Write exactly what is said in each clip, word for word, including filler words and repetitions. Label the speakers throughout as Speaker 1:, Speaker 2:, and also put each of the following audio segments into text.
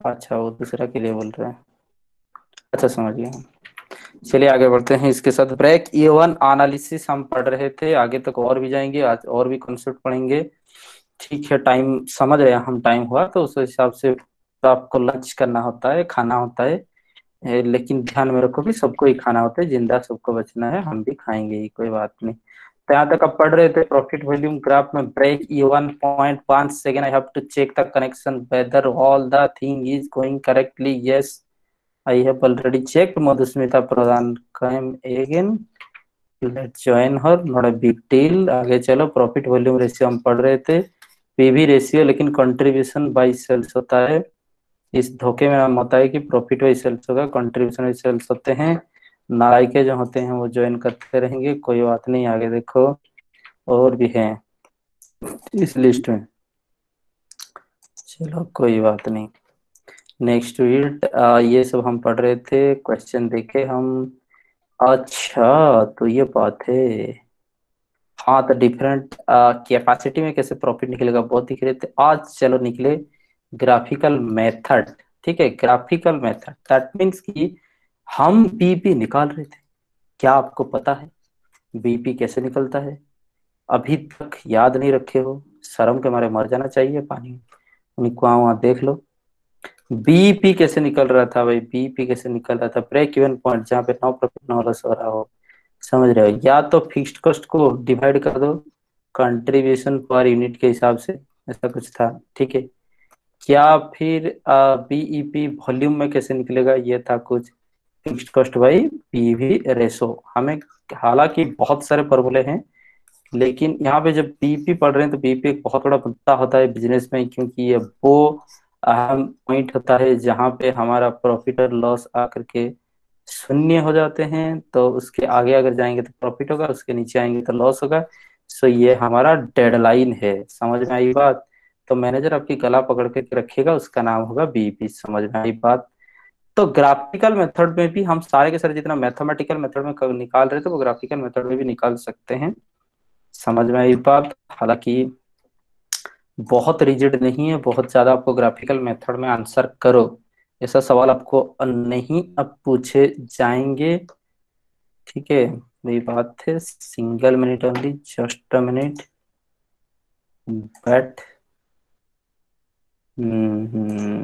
Speaker 1: अच्छा, वो दूसरा के लिए बोल रहे हैं। अच्छा, समझ गया हम। चलिए आगे बढ़ते हैं इसके साथ। ब्रेक इवन एनालिसिस हम पढ़ रहे थे, आगे तक और भी जाएंगे, आज और भी कॉन्सेप्ट पढ़ेंगे। ठीक है, टाइम समझ रहे हैं हम, टाइम हुआ तो उस हिसाब से तो आपको लंच करना होता है, खाना होता है। ए, लेकिन ध्यान में रखो कि सबको ही खाना होता है, जिंदा सबको बचना है, हम भी खाएंगे ही, कोई बात नहीं। तो यहाँ तक आप पढ़ रहे थे प्रॉफिट वॉल्यूम ग्राफ में ब्रेक इवन पॉइंट पांच second, I have to check the connection whether all the thing is going correctly. Yes, I have already checked. Madhusmita Pradhan come again, let's join her, not a big deal. आगे चलो, profit volume ratio हम पढ़ रहे थे, PV ratio, लेकिन contribution by sales होता है। इस धोखे में हम होता है कि प्रॉफिट बाई सेल्स होगा, कंट्रीब्यूशन बाई सेल्स होते हैं। नालायके जो होते हैं वो ज्वाइन करते रहेंगे, कोई बात नहीं। आगे देखो, और भी हैं इस लिस्ट में, चलो कोई बात नहीं। नेक्स्ट रीड, ये सब हम पढ़ रहे थे, क्वेश्चन देखे हम। अच्छा, तो ये बात है। हाँ, तो डिफरेंट कैपेसिटी में कैसे प्रॉफिट निकलेगा बहुत दिख रहे थे आज। चलो निकले ग्राफिकल मेथड। ठीक है, ग्राफिकल मेथड दैट मीन्स कि हम बीपी निकाल रहे थे। क्या आपको पता है बीपी कैसे निकलता है? अभी तक याद नहीं रखे हो? शर्म के मारे मर जाना चाहिए पानी में। उनको वहां वहां देख लो, बीपी कैसे निकल रहा था भाई, बीपी कैसे निकल रहा था। ब्रेक इवन पॉइंट जहाँ पे नो प्रॉफिट नो लॉस हो रहा हो, समझ रहे हो? या तो फिक्स्ड कॉस्ट को डिवाइड कर दो कंट्रीब्यूशन पर यूनिट के हिसाब से, ऐसा कुछ था। ठीक है, क्या फिर बीईपी वॉल्यूम में कैसे निकलेगा, ये था कुछ fixed cost by PV ratio हमें। हालांकि बहुत सारे फॉर्मूले हैं, लेकिन यहाँ पे जब बीपी पढ़ रहे हैं तो बीपी एक बहुत बड़ा मुद्दा होता है बिजनेस में, क्योंकि ये वो अहम पॉइंट होता है जहाँ पे हमारा प्रॉफिट और लॉस आकर के शून्य हो जाते हैं। तो उसके आगे अगर जाएंगे तो प्रॉफिट होगा, उसके नीचे आएंगे तो लॉस होगा। सो ये हमारा डेडलाइन है, समझ में आई बात? तो मैनेजर आपकी गला पकड़ के रखेगा, उसका नाम होगा बीपी। समझ में आई बात? तो ग्राफिकल मेथड में भी हम सारे के सारे जितना मैथमेटिकल मेथड में कर- निकाल रहे थे वो ग्राफिकल मेथड में भी निकाल सकते हैं। समझ में आई बात? हालांकि बहुत रिजिड नहीं है, बहुत ज्यादा आपको ग्राफिकल मेथड में आंसर करो ऐसा सवाल आपको नहीं अब पूछे जाएंगे। ठीक है, वही बात है। Single minute only, just a minute. But hmm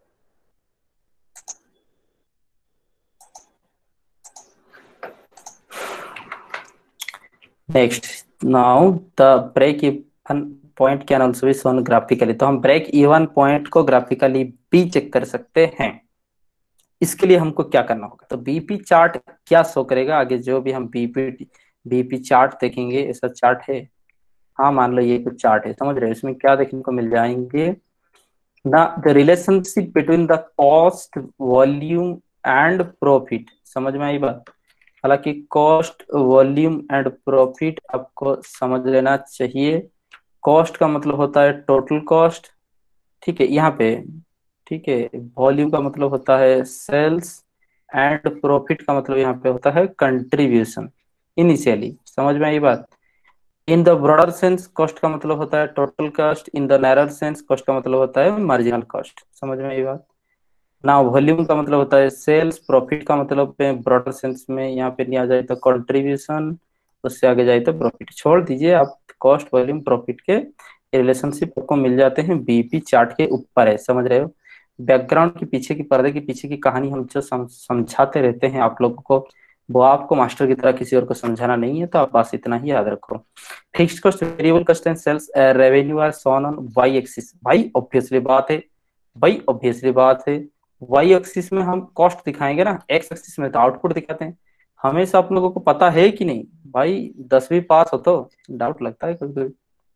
Speaker 1: next, now the break even point can also be shown graphically. तो हम ब्रेक इवन पॉइंट को ग्राफिकली भी चेक कर सकते हैं। इसके लिए हमको क्या करना होगा, तो बीपी चार्ट क्या शो करेगा आगे, जो भी हम बीपी बीपी चार्ट देखेंगे, ऐसा चार्ट है। हाँ, मान लो ये कुछ चार्ट है, समझ रहे हो? इसमें क्या देखने को मिल जाएंगे ना, the relationship between the cost volume and profit. समझ में आई बात? हालांकि कॉस्ट वॉल्यूम एंड प्रॉफिट आपको समझ लेना चाहिए। कॉस्ट का मतलब होता है टोटल कॉस्ट, ठीक है यहाँ पे। ठीक है, वॉल्यूम का मतलब होता है सेल्स, एंड प्रॉफिट का मतलब यहाँ पे होता है कंट्रीब्यूशन इनिशियली। समझ में आई बात? In the broader sense cost का मतलब होता है total cost, in the narrower sense cost का मतलब होता है मार्जिनल कॉस्ट। समझ में आई बात ना? वॉल्यूम का मतलब होता है सेल्स, प्रॉफिट का मतलब ब्रॉडर सेंस में यहाँ पे नहीं आ जाए तो कंट्रीब्यूशन, उससे आगे जाए तो प्रॉफिट। छोड़ दीजिए आप, कॉस्ट वॉल्यूम प्रॉफिट के रिलेशनशिप आपको मिल जाते हैं बीपी चार्ट के ऊपर है, समझ रहे हो? बैकग्राउंड के पीछे की, पर्दे के पीछे की कहानी हम जो सम, समझाते रहते हैं आप लोगों को, वो आपको मास्टर की तरह किसी और को समझाना नहीं है, तो आप बस इतना ही याद रखो। Fixed cost, variable cost and sales revenue are shown on Y axis. भाई ऑब्वियसली बात है, भाई ऑब्वियसली बात है। वाई एक्सिस में हम कॉस्ट दिखाएंगे ना, एक्स एक्सिस में तो आउटपुट दिखाते हैं। हमेशा आप लोगों को पता है कि नहीं भाई? दसवीं पास हो तो डाउट लगता है कभी कभी।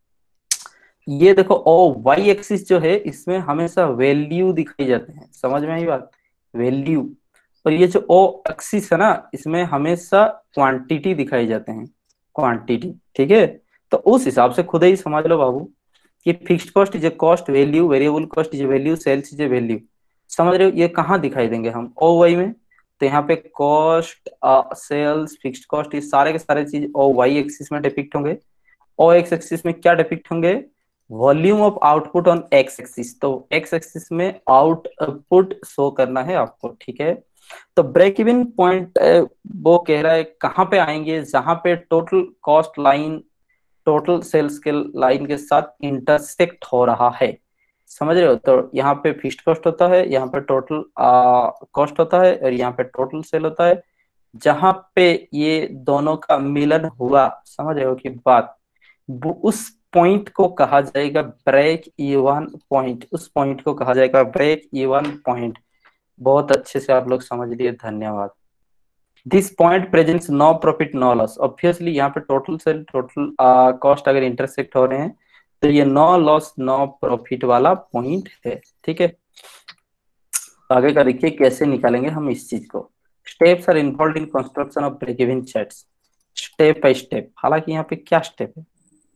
Speaker 1: ये देखो, ओ वाई एक्सिस जो है इसमें हमेशा वैल्यू दिखाई जाते हैं, समझ में आई बात? वैल्यू। और ये जो ओ एक्सिस है ना, इसमें हमेशा क्वांटिटी दिखाई जाते हैं, क्वांटिटी। ठीक है, तो उस हिसाब से खुद ही समझ लो बाबू कि fixed cost is a cost value, variable cost is a value, sales is a value. समझ रहे हो? ये कहाँ दिखाई देंगे हम? ओ वाई में। तो यहाँ पे कॉस्ट, सेल्स, फिक्स्ड कॉस्ट, ये सारे के सारे चीज ओ वाई एक्सिस में डिपिक्ट होंगे। ओ एक्स एक्सिस में क्या डिपिक्ट होंगे? Volume of output on X axis, तो एक्स एक्सिस में आउटपुट शो करना है आपको, ठीक है। तो ब्रेक इवन पॉइंट वो कह रहा है कहाँ पे आएंगे, जहां पे total cost line total sales के लाइन के साथ इंटरसेक्ट हो रहा है, समझ रहे हो। तो यहाँ पे फिक्स्ड कॉस्ट होता है, यहाँ पे टोटल कॉस्ट होता है, और यहाँ पे टोटल सेल होता है। जहां पे ये दोनों का मिलन हुआ, समझ रहे हो कि बात, वो उस पॉइंट को कहा जाएगा ब्रेक इवन पॉइंट, उस पॉइंट को कहा जाएगा ब्रेक इवन पॉइंट। बहुत अच्छे से आप लोग समझ लिए, धन्यवाद। This point presents no profit no loss, obviously यहाँ पे टोटल सेल टोटल कॉस्ट अगर इंटरसेक्ट हो रहे हैं तो ये नो लॉस नो प्रॉफिट वाला पॉइंट है, ठीक है। आगे का देखिए कैसे निकालेंगे हम इस चीज को। Steps are involved in construction of break even charts, step by step. हालांकि यहाँ पे क्या स्टेप है,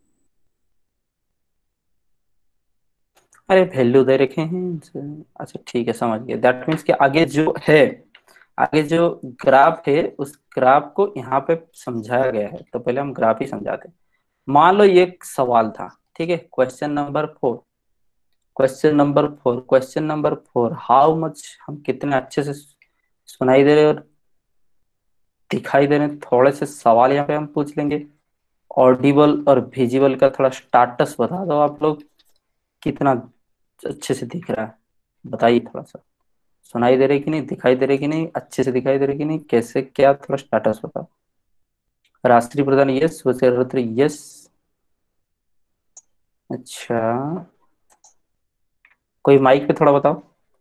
Speaker 1: अरे वैल्यू दे रखे हैं, अच्छा ठीक है समझ गए। दैट मीन्स कि आगे जो है, आगे जो ग्राफ है उस ग्राफ को यहाँ पे समझाया गया है, तो पहले हम ग्राफ ही समझाते हैं। मान लो ये एक सवाल था, ठीक है। Question number four, question number four question number four how much, हम कितने अच्छे से सुनाई दे रहे और दिखाई दे रहे हैं, थोड़े से सवाल यहाँ पे हम पूछ लेंगे। ऑडिबल और विजिबल का थोड़ा स्टाटस बता दो आप लोग, कितना अच्छे से दिख रहा है, बताइए थोड़ा सा। सुनाई दे रही कि नहीं, दिखाई दे रही कि नहीं, अच्छे से दिखाई दे रही कि नहीं, कैसे क्या, थोड़ा स्टाटस बताओ। राष्ट्रीय प्रधान यस, वजीर यस, अच्छा। कोई माइक पे थोड़ा बताओ।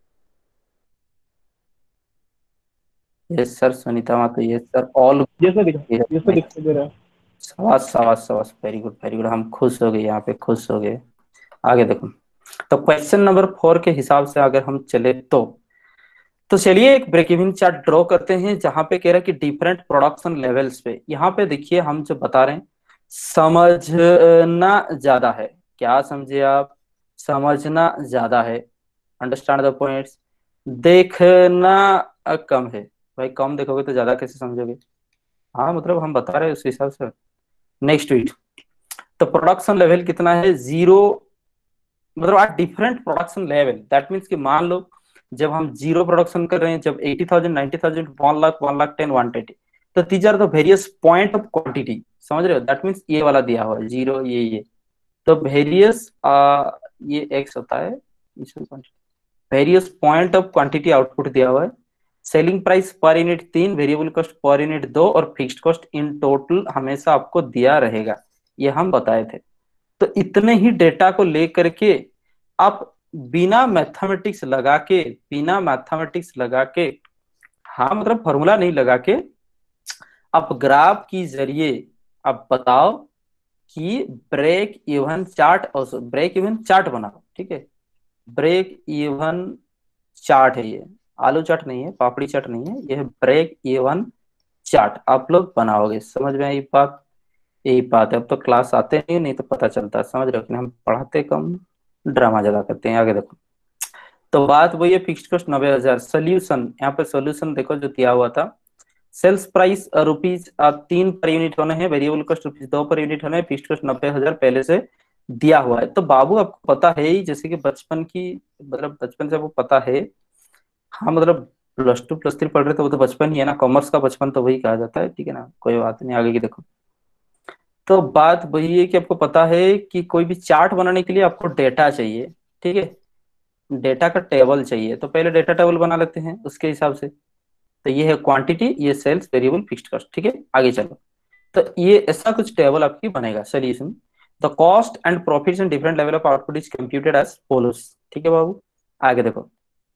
Speaker 1: Yes sir, Sunita Mato yes sir, all.
Speaker 2: ये सर दिखा ये सर दिखाई दे रहा है।
Speaker 1: शाबाश शाबाश शाबाश, वेरी गुड वेरी गुड, हम खुश हो गए, यहाँ पे खुश हो गए। आगे देखो, तो क्वेश्चन नंबर फोर के हिसाब से अगर हम चले तो तो चलिए एक ब्रेक इवन चार्ट ड्रॉ करते हैं, जहां पे कह रहा है कि डिफरेंट प्रोडक्शन लेवल्स पे। यहाँ पे देखिए हम जो बता रहे हैं, समझना ज्यादा है, क्या समझे आप, समझना ज्यादा है, अंडरस्टैंड द पॉइंट्स। देखना अ, कम है, भाई कम देखोगे तो ज्यादा कैसे समझोगे। हाँ मतलब हम बता रहे हैं उस हिसाब से। नेक्स्ट वीक, तो प्रोडक्शन लेवल कितना है, जीरो, मतलब आज different production level. That means कि मान लो जब हम जीरो प्रोडक्शन कर रहे हैं, जब eighty thousand ninety thousand one lakh one lakh ten one twenty, तो these are the various point of quantity, समझ रहे हो। दैट मीन्स ये वाला दिया हुआ है जीरो, ये ये तो वेरियस, ये एक्स होता है, various point of quantity output दिया हुआ है। सेलिंग प्राइस पर यूनिट तीन, वेरिएबल कॉस्ट पर यूनिट दो, और फिक्स्ड कॉस्ट इन टोटल हमेशा आपको दिया रहेगा, ये हम बताए थे। तो इतने ही डेटा को लेकर के आप बिना मैथमेटिक्स लगा के, बिना मैथमेटिक्स लगा के, हाँ मतलब फॉर्मूला नहीं लगा के, आप ग्राफ की जरिए आप बताओ कि ब्रेक इवन चार्ट, और ब्रेक इवन चार्ट बनाओ, ठीक है। ब्रेक इवन चार्ट है ये, आलू चाट नहीं है, पापड़ी चाट नहीं है, ये है ब्रेक इवन चार्ट, आप लोग बनाओगे। समझ में आई बात, यही बात है। अब तो क्लास आते नहीं, नहीं तो पता चलता, समझ रहे हो कि नहीं? हम पढ़ाते कम, ड्रामा ज्यादा करते हैं। आगे देखो, तो बात वही है, फिक्स्ड कॉस्ट नब्बे हजार। सोल्यूशन, यहाँ पे सोल्यूशन देखो जो दिया हुआ था। सेल्स प्राइस रुपीज तीन पर यूनिट होने हैं, वेरिएबल कॉस्ट रुपीज दो पर यूनिट होने हैं, फिक्स्ड कॉस्ट नब्बे हजार पहले से दिया हुआ है। तो बाबू आपको पता है ही, जैसे कि बचपन की, मतलब बचपन से आपको पता है। हाँ मतलब प्लस टू प्लस थ्री पढ़ रहे थे, वो तो बचपन ही है ना, कॉमर्स का बचपन तो वही कहा जाता है, ठीक है ना, कोई बात नहीं। आगे की देखो, तो बात वही है कि आपको पता है कि कोई भी चार्ट बनाने के लिए आपको डेटा चाहिए, ठीक है। डेटा का टेबल चाहिए, तो पहले डेटा टेबल बना लेते हैं उसके हिसाब से। तो ये है क्वांटिटी, ये सेल्स, वेरिएबल, फिक्स्ड कॉस्ट, ठीक है। आगे चलो, तो ये ऐसा कुछ टेबल आपकी बनेगा। Solution, the cost and profits in different level of output is computed as follows, ठीक है बाबू। आगे देखो,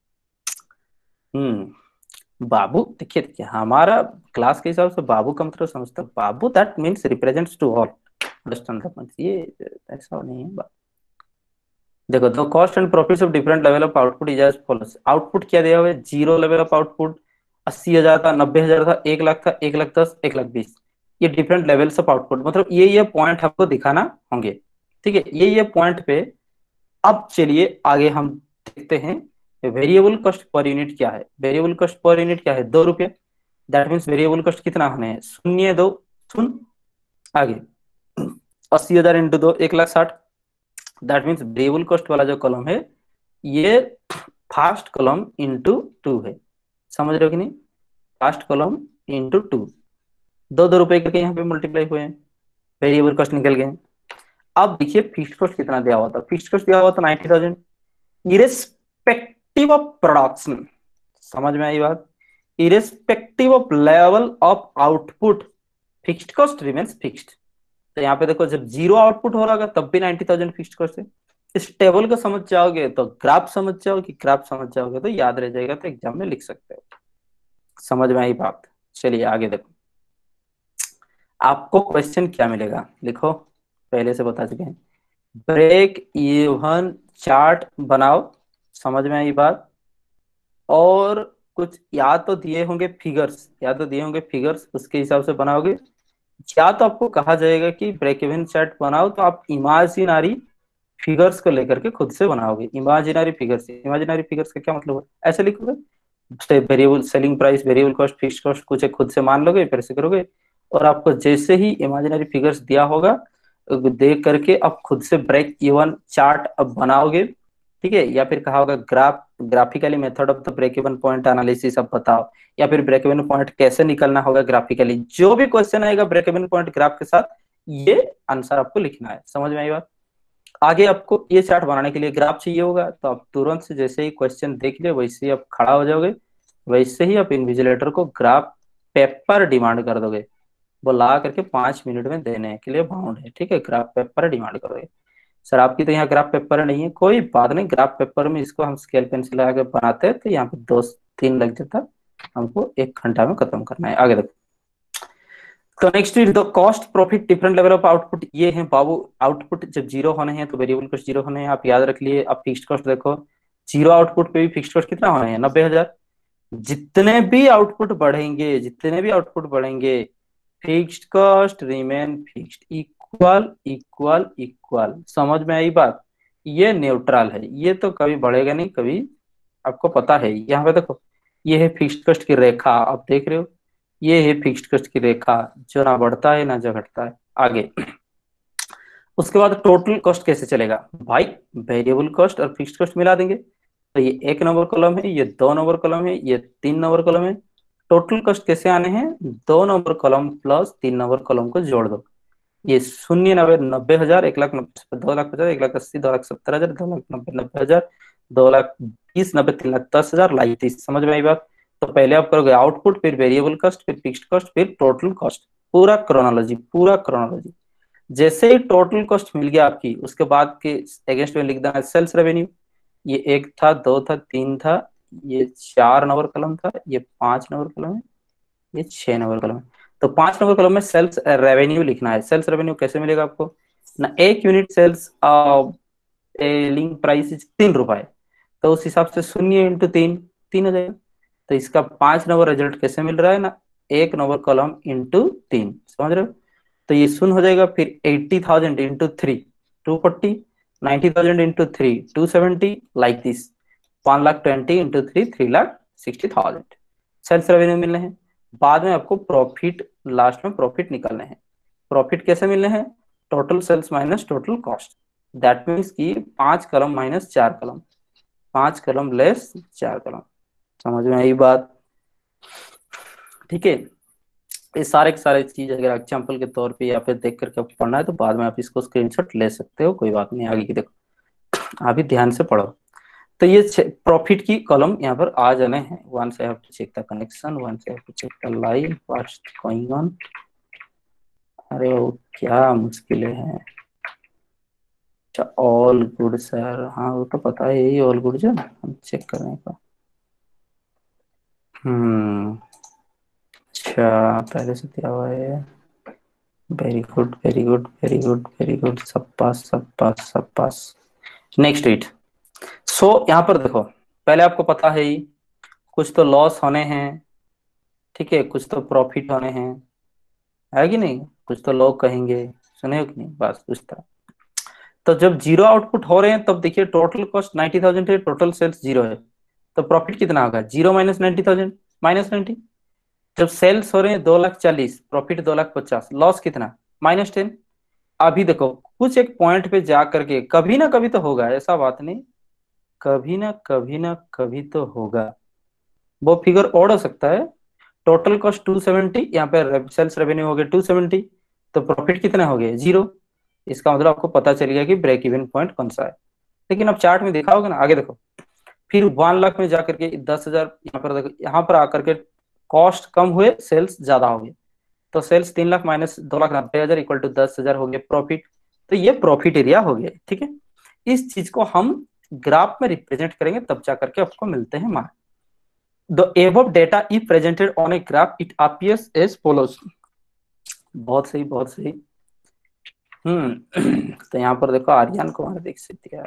Speaker 1: हम्म बाबू देखिए देखिए, हमारा क्लास के हिसाब से बाबू का मतलब समझता है, बाबू that means represents to all, understand the point, ये ऐसा नहीं है बात। देखो, the cost and profits of different level of output is as follows. Output क्या दिया हुआ है, जीरो लेवल ऑफ आउटपुट, अस्सी हजार था, नब्बे हजार था, एक लाख था, एक लाख दस, एक लाख बीस। ये डिफरेंट लेवल्स ऑफ आउटपुट, मतलब ये ये पॉइंट हमको दिखाना होंगे, ठीक है। ये ये पॉइंट पे अब चलिए आगे हम देखते हैं वेरिएबल कॉस्ट पर यूनिट क्या है। वेरिएबल कॉस्ट पर यूनिट क्या है, दो रुपये। दैट मीन्स वेरिएबल कॉस्ट कितना होने हैं, शून्य दो शून्य। आगे अस्सी हजार इंटू दो, एक लाख साठ। दैट मीन्स वेरिएबल कॉस्ट वाला जो कॉलम है ये फर्स्ट कॉलम इंटू टू है, समझ रहे हो कि नहीं? फर्स्ट कॉलम इंटू टू, दो दो रुपए करके यहाँ पे मल्टीप्लाई हुए हैं, वेरिएबल कॉस्ट निकल गए। अब देखिए फिक्स्ड कॉस्ट कितना दिया हुआ था, फिक्स्ड कॉस्ट दिया हुआ था ninety thousand irrespective of production, समझ में आई बात? Irrespective of level of output fixed cost remains fixed. तो यहाँ पे देखो जब जीरो आउटपुट हो रहा होगा तब भी नाइन्टी थाउजेंड फिक्स्ड कॉस्ट है। इस टेबल को समझ जाओगे तो ग्राफ समझ जाओगे, ग्राफ समझ जाओगे तो याद रह जाएगा, तो एग्जाम में लिख सकते हो। समझ में आई बात? चलिए आगे देखो, आपको क्वेश्चन क्या मिलेगा, लिखो, पहले से बता चुके हैं। ब्रेक इवन चार्ट बनाओ, समझ में आई बात? और कुछ या तो दिए होंगे फिगर्स, या तो दिए होंगे फिगर्स, उसके हिसाब से बनाओगे, या तो आपको कहा जाएगा कि ब्रेक इवन चार्ट बनाओ, तो आप इमेजिनरी फिगर्स को लेकर के खुद से बनाओगे। इमेजिनरी फिगर्स, इमेजिनरी फिगर्स का क्या मतलब है? ऐसे लिखोगे, variable selling price, variable cost, fixed cost कुछ एक खुद से मान लोगे, फिर से करोगे, और आपको जैसे ही इमेजिनरी फिगर्स दिया होगा देख करके आप खुद से ब्रेक इवन चार्ट अब बनाओगे, ठीक है? या फिर कहा होगा graph, graphically method of the break even point analysis अब बताओ, या फिर ब्रेक इवन पॉइंट कैसे निकलना होगा ग्राफिकली। जो भी क्वेश्चन आएगा ब्रेक इवन पॉइंट ग्राफ के साथ, ये आंसर आपको लिखना है। समझ में आई बात? आगे आपको ये चार्ट बनाने के लिए ग्राफ चाहिए होगा, तो आप तुरंत से जैसे ही क्वेश्चन देख लिया वैसे ही आप खड़ा हो जाओगे, वैसे ही आप इन्विजिलेटर को ग्राफ पेपर डिमांड कर दोगे, वो ला करके पांच मिनट में देने के लिए बाउंड है, ठीक है? ग्राफ पेपर डिमांड करोगे। सर आपकी तो यहाँ ग्राफ पेपर नहीं है, कोई बात नहीं, ग्राफ पेपर में इसको हम स्केल पेंसिल लगा के बनाते हैं, तो यहाँ पे दो तीन लग जाता, हमको एक घंटा में खत्म करना है। आगे देखो, तो next is the cost profit different level of output. ये है बाबू, आउटपुट जब जीरो होने हैं तो वेरिएबल कॉस्ट जीरो होने हैं, आप याद रख लिए। अब फिक्स्ड कॉस्ट देखो, जीरो आउटपुट पे भी फिक्स्ड कॉस्ट कितना होने हैं? नब्बे हजार। जितने भी आउटपुट बढ़ेंगे, जितने भी आउटपुट बढ़ेंगे, fixed cost remain fixed, equal equal equal. समझ में आई बात? ये न्यूट्रल है, ये तो कभी बढ़ेगा नहीं कभी, आपको पता है। यहाँ पे देखो, ये है फिक्स्ड कॉस्ट की रेखा, आप देख रहे हो, ये है फिक्स्ड कॉस्ट की रेखा, जो ना बढ़ता है ना जो घटता है। आगे उसके बाद टोटल कॉस्ट कैसे चलेगा भाई? वेरिएबल कॉस्ट और फिक्स्ड कॉस्ट मिला देंगे, तो ये एक नंबर कॉलम है, ये दो नंबर कॉलम है, ये तीन नंबर कॉलम है। टोटल कॉस्ट कैसे आने हैं? दो नंबर कॉलम प्लस तीन नंबर कॉलम को जोड़ दो, ये शून्य नब्बे नब्बे हजार, एक लाख नब्बे, दो लाख पचास, एक लाख अस्सी, दो लाख सत्तर हजार, दो लाख नब्बे नब्बे हजार, दो लाख बीस नब्बे, तीन लाख दस हजार, लाख तीस। समझ में आई बात? तो पहले आप करोगे आउटपुट, फिर वेरिएबल कॉस्ट, फिर फिक्स्ड कॉस्ट, फिर टोटल कॉस्ट, पूरा क्रोनोलॉजी, पूरा क्रोनोलॉजी। जैसे ही टोटल कॉस्ट मिल गया आपकी, उसके बाद के अगेंस्ट में लिख देना सेल्स रेवेन्यू। ये एक था, दो था, तीन था, ये चार नंबर कलम था, ये पांच नंबर कलम है, ये छह नंबर कलम है। तो पांच नंबर कलम में सेल्स रेवेन्यू लिखना है। सेल्स रेवेन्यू कैसे मिलेगा आपको ना? एक यूनिट सेल्स सेलिंग प्राइस तीन रुपए, तो उस हिसाब से शून्य इंटू तीन, तीन हो जाएगा। तो इसका पांच नंबर रिजल्ट कैसे मिल रहा है ना? एक नंबर कॉलम इंटू तीन, समझ रहे हो? तो ये शून्य हो जाएगा, फिर eighty thousand into three, two forty, ninety thousand into three, two seventy, like this. पांच lakh twenty into three, three lakh sixty thousand sales revenue मिलने हैं। बाद में आपको प्रॉफिट, लास्ट में प्रॉफिट निकालने हैं। प्रॉफिट कैसे मिलने हैं? Total sales minus total cost, that means कि पांच कलम माइनस चार कलम, पांच कलम लेस चार कलम। समझ में आई बात? ठीक है, ये सारे के सारे चीज अगर एग्जाम्पल के तौर पे या फिर देख करके आपको पढ़ना है तो बाद में आप इसको स्क्रीनशॉट ले सकते हो, कोई बात नहीं। आगे की देखो, अभी ध्यान से पढ़ो। तो ये प्रॉफिट की कॉलम यहाँ पर आ जाने हैं। Once I have to check the connection, once I have to check the line, what's going on. अरे वो क्या मुश्किल है। अच्छा, ऑल गुड सर, हाँ वो तो पता है, यही ऑल गुड जो ना हम चेक करने का। हम्म, अच्छा पहले से दिया हुआ है। Very good very good very good very good, सब पास सब पास सब पास। नेक्स्ट इट, सो यहाँ पर देखो, पहले आपको पता है ही, कुछ तो लॉस होने हैं, ठीक है, कुछ तो प्रॉफिट होने हैं, है कि नहीं? कुछ तो लोग कहेंगे, सुने हो कि नहीं? बस उस तरह। तो जब जीरो आउटपुट हो रहे हैं तब देखिए टोटल कॉस्ट नाइन्टी थाउजेंड है, टोटल सेल्स जीरो है, तो प्रॉफिट कितना होगा? Zero minus ninety thousand, minus ninety. जब सेल्स हो रहे हैं दो लाख चालीस, प्रॉफिट दो लाख पचास, लॉस कितना? Minus ten. अभी देखो कुछ एक पॉइंट पे जा करके कभी ना कभी तो होगा, ऐसा बात नहीं, कभी ना कभी ना कभी तो होगा। वो फिगर ओड हो सकता है। टोटल कॉस्ट टू सेवेंटी, यहाँ पे सेल्स रेवेन्यू हो गए टू सेवेंटी, तो प्रॉफिट कितने हो गए, जीरो। इसका मतलब आपको पता चल गया कि ब्रेक इवन पॉइंट कौन सा है। लेकिन अब चार्ट में देखा होगा ना, आगे देखो, फिर वन लाख में जाकर के दस हजार, यहाँ पर देखो, यहाँ पर आकर के कॉस्ट कम हुए, सेल्स ज्यादा हो गए, तो सेल्स तीन लाख माइनस दो लाख नब्बे हजार इक्वल टू दस हजार हो गया प्रॉफिट। तो ये प्रॉफिट एरिया हो गया, ठीक है। इस चीज को हम ग्राफ में रिप्रेजेंट करेंगे, तब जा करके आपको मिलते हैं mark. The above data is presented on a graph, it appears as follows। बहुत सही, बहुत सही। हम्म तो यहाँ पर देखो आर्यन कुमार दीक्षित क्या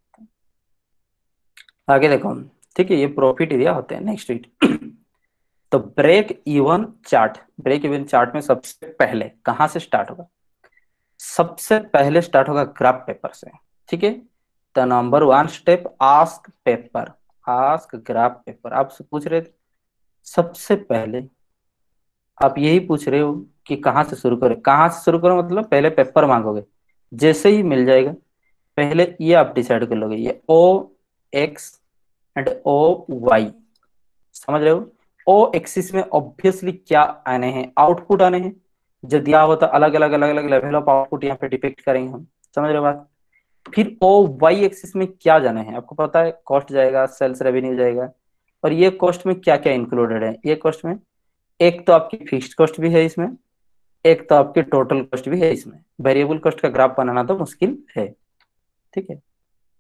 Speaker 1: आगे देखो, ठीक है, ये प्रॉफिट एरिया होते हैं। नेक्स्ट वीक तो break even chart, break even chart में सबसे पहले कहां से स्टार्ट होगा, सबसे पहले स्टार्ट होगा ग्राफ पेपर से, ठीक है। तो number one step, ask paper, ask graph paper. आप पूछ रहे थे सबसे पहले, आप यही पूछ रहे हो कि कहाँ से शुरू करें, कहाँ से शुरू करो, मतलब पहले पेपर मांगोगे, जैसे ही मिल जाएगा पहले ये आप डिसाइड कर लोगे, ये O X and O Y, समझ रहे हो। ओ एक्सिस में ऑब्वियसली क्या आने हैं, आउटपुट आने हैं, जो दिया हुआ था अलग अलग अलग अलग लेवल ऑफ आउटपुट यहाँ पे डिपेक्ट करेंगे हम, समझ रहे हो बात। फिर ओ वाई एक्सिस में क्या जाने हैं, आपको पता है, कॉस्ट जाएगा, सेल्स रेवेन्यू जाएगा, और ये कॉस्ट में क्या क्या इंक्लूडेड है, ये कॉस्ट में एक तो आपकी फिक्स्ड कॉस्ट भी है इसमें, एक तो आपकी टोटल कॉस्ट भी है इसमें। वेरिएबल कॉस्ट का ग्राफ बनाना तो मुश्किल है, ठीक है।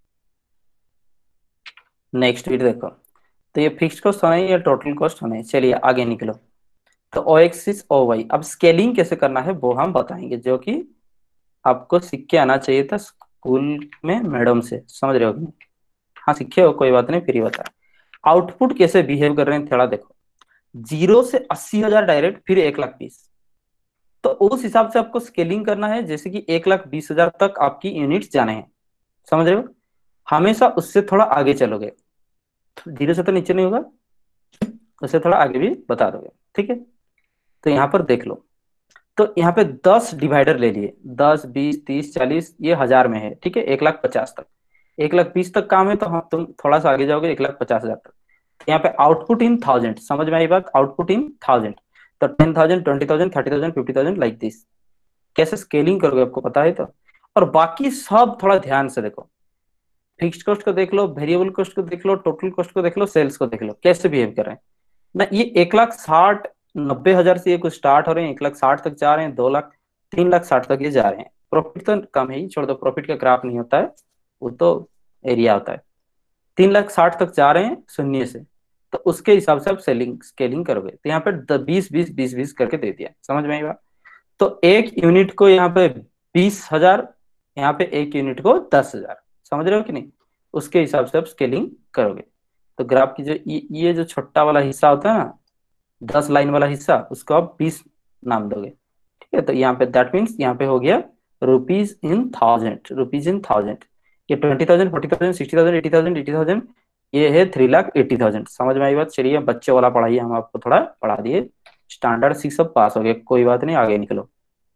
Speaker 1: नेक्स्ट वीडियो देखो, तो ये फिक्स्ड कॉस्ट होना है या टोटल कॉस्ट होना है, चलिए आगे निकलो। तो ओ एक्सिस ओ वाई, अब स्केलिंग कैसे करना है वो हम बताएंगे, जो कि आपको सीख के आना चाहिए था स्कूल में मैडम से, समझ रहे हो कि नहीं? हाँ सीखे हो, कोई बात नहीं, फिर ही बता। आउटपुट कैसे बिहेव कर रहे हैं थोड़ा देखो, जीरो से अस्सी हजार डायरेक्ट, फिर एक लाख बीस, तो उस हिसाब से आपको स्केलिंग करना है, जैसे कि एक लाख बीस हजार तक आपकी यूनिट्स जाने हैं, समझ रहे हो। हमेशा उससे थोड़ा आगे चलोगे, जीरो से तो नीचे नहीं होगा, उससे थोड़ा आगे भी बता दोगे, ठीक है। तो यहाँ पर देख लो, तो यहाँ पे दस डिवाइडर ले लिए, दस बीस तीस चालीस, ये हजार में है, ठीक है, एक लाख पचास तक, एक लाख बीस तक काम है, तो हम तुम थोड़ा सा आगे जाओगे एक लाख पचास हजार तक। यहाँ पे आउटपुट इन थाउजेंड, समझ में आई बात, आउटपुट इन थाउजेंड, तो ten thousand twenty thousand thirty thousand fifty thousand like this. कैसे स्केलिंग करोगे आपको पता है तो। और बाकी सब थोड़ा ध्यान से देखो, फिक्स्ड कॉस्ट को देख लो, वेरिएबल कॉस्ट को देख लो, टोटल कॉस्ट को देख लो, सेल्स को देख लो, कैसे बिहेव कर रहे हैं ना। ये एक लाख साठ नब्बे हजार से ये कुछ स्टार्ट हो रहे हैं, एक लाख साठ तक जा रहे हैं, दो लाख, तीन लाख साठ तक ये जा रहे हैं। प्रॉफिट तो कम है ही, छोड़ दो, प्रॉफिट का ग्राफ नहीं होता है, वो तो एरिया होता है। तीन लाख साठ तक जा रहे हैं शून्य से, तो उसके हिसाब से आप सेलिंग स्केलिंग करोगे। तो यहाँ पे बीस बीस बीस बीस करके दे दिया, समझ में आई बात। तो एक यूनिट को यहाँ पे बीस हजार, यहाँ पे एक यूनिट को दस हजार, समझ रहे हो कि नहीं, उसके हिसाब से आप स्केलिंग करोगे। तो ग्राफ की जो ये, ये जो छोटा वाला हिस्सा होता है ना, दस लाइन वाला हिस्सा, उसको आप बीस नाम दोगे, ठीक है। तो यहाँ पे दैट मीन्स यहाँ पे हो गया rupees in thousand, rupees in thousand, ये twenty thousand forty thousand sixty thousand eighty thousand eighty thousand, ये है थ्री लाख एट्टी थाउजेंड, समझ में आई बात। चलिए बच्चे वाला पढ़ाइए, हम आपको थोड़ा पढ़ा दिए, स्टैंडर्ड सिक्स सब पास हो गए, कोई बात नहीं, आगे निकलो।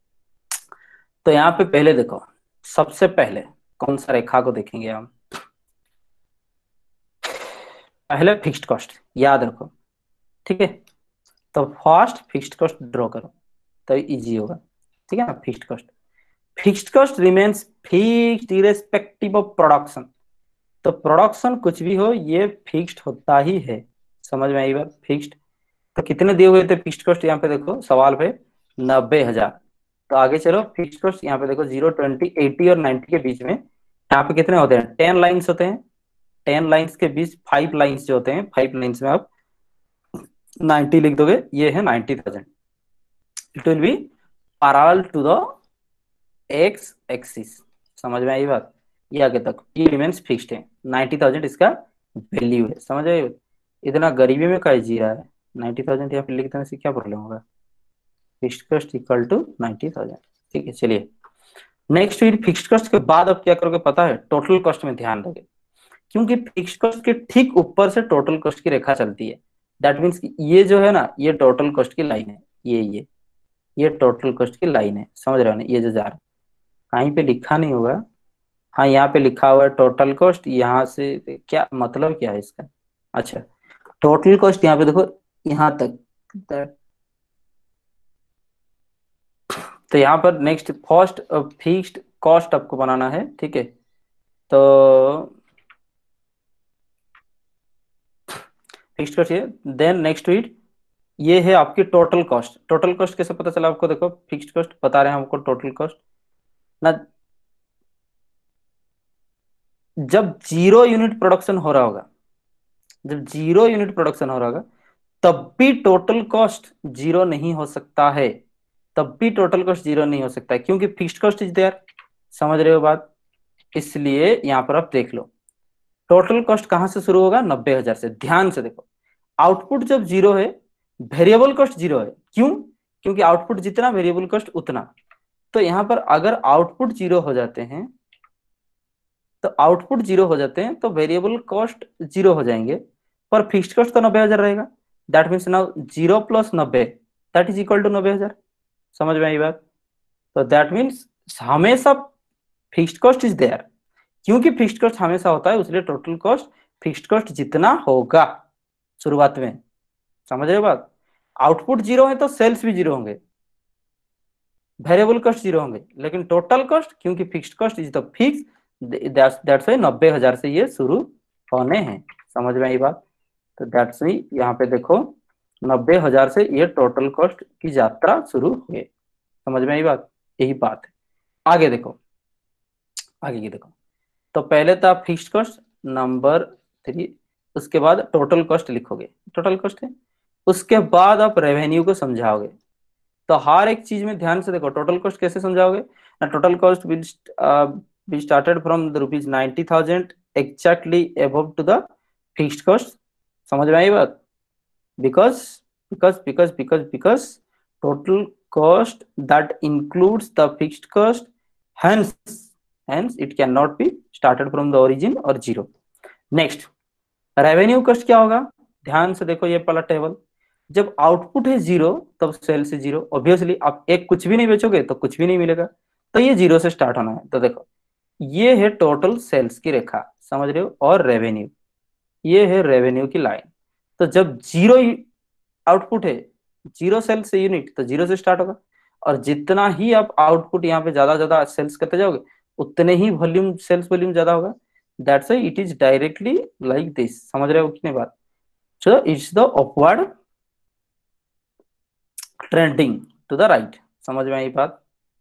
Speaker 1: तो यहाँ पे पहले देखो, सबसे पहले कौन सा रेखा को देखेंगे हम, पहले फिक्स्ड कॉस्ट याद रखो, ठीक है। तो फर्स्ट फिक्स्ड कॉस्ट ड्रॉ करो, तो इजी होगा, ठीक है ना। Fixed cost, fixed cost remains fixed irrespective of production. तो प्रोडक्शन कुछ भी हो, ये फिक्स्ड होता ही है, समझ में आई बात, फिक्स्ड। तो कितने दिए हुए थे फिक्स्ड कॉस्ट, यहाँ पे देखो सवाल पे, नब्बे हजार। तो आगे चलो, फिक्स्ड कॉस्ट यहाँ पे देखो जीरो ट्वेंटी एटी और नाइनटी के बीच में, यहाँ पे कितने होते हैं, टेन लाइन्स होते हैं, टेन लाइन्स के बीच फाइव लाइन्स जो होते हैं, फाइव लाइन्स में आप नाइनटी लिख दोगे, ये है ninety thousand. It will be parallel to the X axis, समझ में आई बात। ये आगे तक ये रिमेन्स फिक्स्ड है, नाइनटी थाउजेंड इसका वैल्यू है, समझ आई। इतना गरीबी में क्या जी रहा है, नाइनटी थाउजेंड यहाँ पे लिख देने से क्या प्रॉब्लम होगा, fixed cost equal to ninety thousand, ठीक है। चलिए नेक्स्ट, फिर फिक्स्ड कॉस्ट के बाद अब क्या करोगे पता है, टोटल कॉस्ट में ध्यान दोगे, क्योंकि फिक्स्ड कॉस्ट के ठीक ऊपर से टोटल कॉस्ट की रेखा चलती है। दैट मीन्स ये जो है ना, ये टोटल कॉस्ट की लाइन है, ये ये ये टोटल कॉस्ट की लाइन है, समझ रहे हो ना, ये जो जा रहा है। कहीं पे लिखा नहीं होगा। हाँ, यहाँ पे लिखा हुआ है टोटल कॉस्ट, यहाँ से क्या मतलब क्या है इसका। अच्छा, टोटल कॉस्ट यहाँ पे देखो, यहाँ तक। तो यहाँ पर नेक्स्ट फर्स्ट फिक्स्ड कॉस्ट आपको बनाना है, ठीक है। तो फिक्स्ड कॉस्ट ये, देन नेक्स्ट टू इट, ये है आपकी टोटल कॉस्ट। टोटल कॉस्ट कैसे पता चला आपको, देखो फिक्स्ड कॉस्ट बता रहे हैं हमको टोटल कॉस्ट ना। जब जीरो यूनिट प्रोडक्शन हो रहा होगा, जब जीरो यूनिट प्रोडक्शन हो रहा होगा, तब भी टोटल कॉस्ट जीरो नहीं हो सकता है। तब भी टोटल कॉस्ट जीरो नहीं हो सकता है, क्योंकि फिक्स्ड कॉस्ट इज देयर। समझ रहे हो बात। इसलिए यहां पर आप देख लो, टोटल कॉस्ट कहां से शुरू होगा, नब्बे हजार से। ध्यान से देखो, आउटपुट जब जीरो है, वेरिएबल कॉस्ट जीरो है। क्यों? क्योंकि आउटपुट जितना वेरिएबल कॉस्ट उतना। तो यहां पर अगर आउटपुट जीरो हो जाते हैं, तो आउटपुट जीरो हो जाते हैं तो वेरिएबल कॉस्ट जीरो हो जाएंगे, पर फिक्स्ड कॉस्ट तो नब्बे हजार रहेगा। That means now zero plus नब्बे, दैट इज इक्वल टू नब्बे हजार। समझ में आई बात। तो दैट मीन्स हमेशा फिक्स्ड कॉस्ट इज देयर। क्योंकि फिक्स्ड कॉस्ट हमेशा होता है, इसलिए टोटल कॉस्ट फिक्स्ड कॉस्ट जितना होगा शुरुआत में। समझ रहे हो बात। आउटपुट जीरो है तो सेल्स भी जीरो होंगे, वेरिएबल कॉस्ट जीरो होंगे, लेकिन टोटल कॉस्ट, क्योंकि fixed cost is the fix, that's why नब्बे हजार से ये शुरू होने हैं। समझ में आई बात। तो दैट्स वाई यहाँ पे देखो, नब्बे हजार से ये टोटल कॉस्ट की यात्रा शुरू हुई। समझ में आई बात। यही बात है। आगे देखो, आगे की देखो। तो पहले था फिक्स्ड कॉस्ट, नंबर थ्री। उसके बाद टोटल कॉस्ट लिखोगे, टोटल कॉस्ट है। उसके बाद आप रेवेन्यू को समझाओगे। तो हर एक चीज में ध्यान से देखो, टोटल कॉस्ट कैसे समझाओगे ना। Total cost will be started from the rupees ninety thousand exactly above to the fixed cost. समझ में आई बात। Because because because because because total cost that includes the fixed cost, hence hence it cannot be started from the origin or zero. Next, revenue cost क्या होगा। ध्यान से देखो ये वाला टेबल, जब आउटपुट है जीरो तब सेल से जीरो। ऑब्वियसली आप एक कुछ भी नहीं बेचोगे तो कुछ भी नहीं मिलेगा, तो ये जीरो से स्टार्ट होना है। तो देखो, ये है टोटल सेल्स की रेखा, समझ रहे हो, और रेवेन्यू, ये है रेवेन्यू की लाइन। तो जब जीरो आउटपुट है, जीरो सेल्स से यूनिट, तो जीरो से स्टार्ट होगा। और जितना ही आप आउटपुट यहाँ पे ज्यादा ज्यादा सेल्स करते जाओगे, उतने ही वॉल्यूम, सेल्स वॉल्यूम ज्यादा होगा। That's why it is directly like this. समझ रहे हो कि नहीं बात। So it's the upward trending to the right. समझ में आई बात।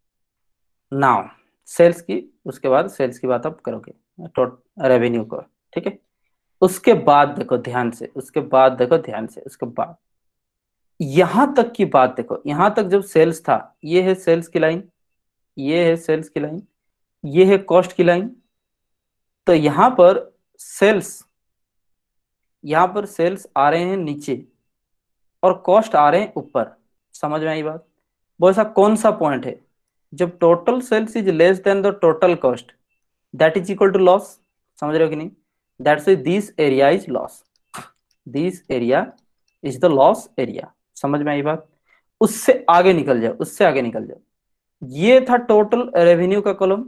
Speaker 1: नाउ सेल्स की, उसके बाद सेल्स की बात आप करोगे, रेवेन्यू को, ठीक है। उसके बाद देखो ध्यान से, उसके बाद देखो ध्यान से, उसके बाद यहां तक की बात देखो। यहां तक जब सेल्स था, ये है सेल्स की लाइन, ये है सेल्स की लाइन, ये है कॉस्ट की लाइन। तो यहां पर सेल्स, यहां पर सेल्स आ रहे हैं नीचे और कॉस्ट आ रहे हैं ऊपर। समझ में आई बात। वो ऐसा कौन सा पॉइंट है, जब total sales is less than the total cost, that is equal to loss. समझ रहे हो कि नहीं। That's this area is loss, this area is the loss area. समझ में आई बात। उससे आगे निकल जाओ, उससे आगे निकल जाओ। ये था टोटल रेवेन्यू का कॉलम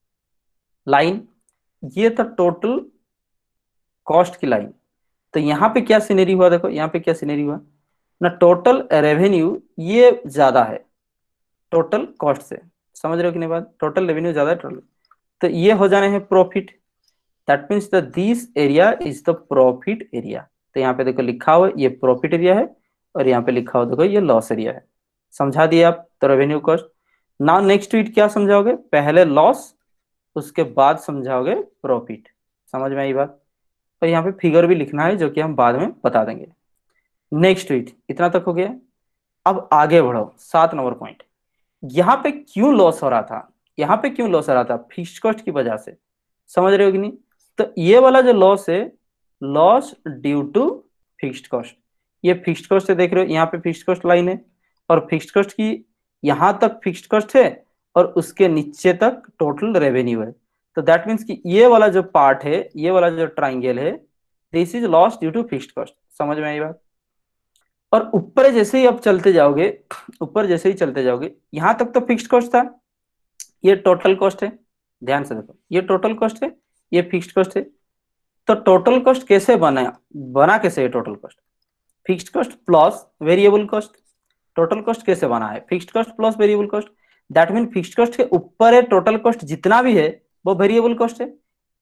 Speaker 1: लाइन, ये था टोटल कॉस्ट की लाइन। तो यहाँ पे क्या सिनेरी हुआ, देखो यहाँ पे क्या सिनेरी हुआ ना। टोटल रेवेन्यू ये ज्यादा है टोटल कॉस्ट से। समझ रहे हो कि नहीं बात। टोटल रेवेन्यू ज्यादा है टोटल, तो ये हो जाने हैं profit. That means the this area is the profit area. तो यहाँ पे देखो लिखा हुआ ये प्रॉफिट एरिया है, और यहाँ पे लिखा हुआ देखो ये लॉस एरिया है। समझा दिए आप तो revenue cost. Now next we'd क्या समझाओगे, पहले लॉस, उसके बाद समझाओगे प्रॉफिट। समझ में आई बात। और यहाँ पे फिगर भी लिखना है, जो कि हम बाद में बता देंगे। नेक्स्ट वीट इतना तक हो गया। अब आगे बढ़ो, सात नंबर पॉइंट। यहाँ पे क्यों लॉस हो रहा था, यहाँ पे क्यों लॉस हो रहा था, फिक्स्ड कॉस्ट की वजह से। समझ रहे हो कि नहीं। तो ये वाला जो लॉस है, loss due to fixed cost. ये फिक्स्ड कॉस्ट से देख रहे हो, यहाँ पे फिक्स्ड कॉस्ट लाइन है, और फिक्स्ड कॉस्ट की यहां तक फिक्स्ड कॉस्ट है, और उसके नीचे तक टोटल रेवेन्यू है। तो दैट मीन्स कि ये वाला जो पार्ट है, ये वाला जो ट्राइंगल है, this is loss due to fixed cost. समझ में आई बात। और ऊपर जैसे ही आप चलते जाओगे, ऊपर जैसे ही चलते जाओगे, यहां तक तो फिक्स्ड कॉस्ट था, ये टोटल कॉस्ट है, ध्यान से देखो, ये टोटल कॉस्ट है, ये फिक्स्ड कॉस्ट है। तो टोटल कॉस्ट कैसे बना, बना कैसे है total cost? Fixed cost plus variable cost. Total cost कैसे बना है? Fixed cost plus variable cost. That mean fixed cost के ऊपर है टोटल कॉस्ट जितना भी है वो वेरिएबल कॉस्ट है।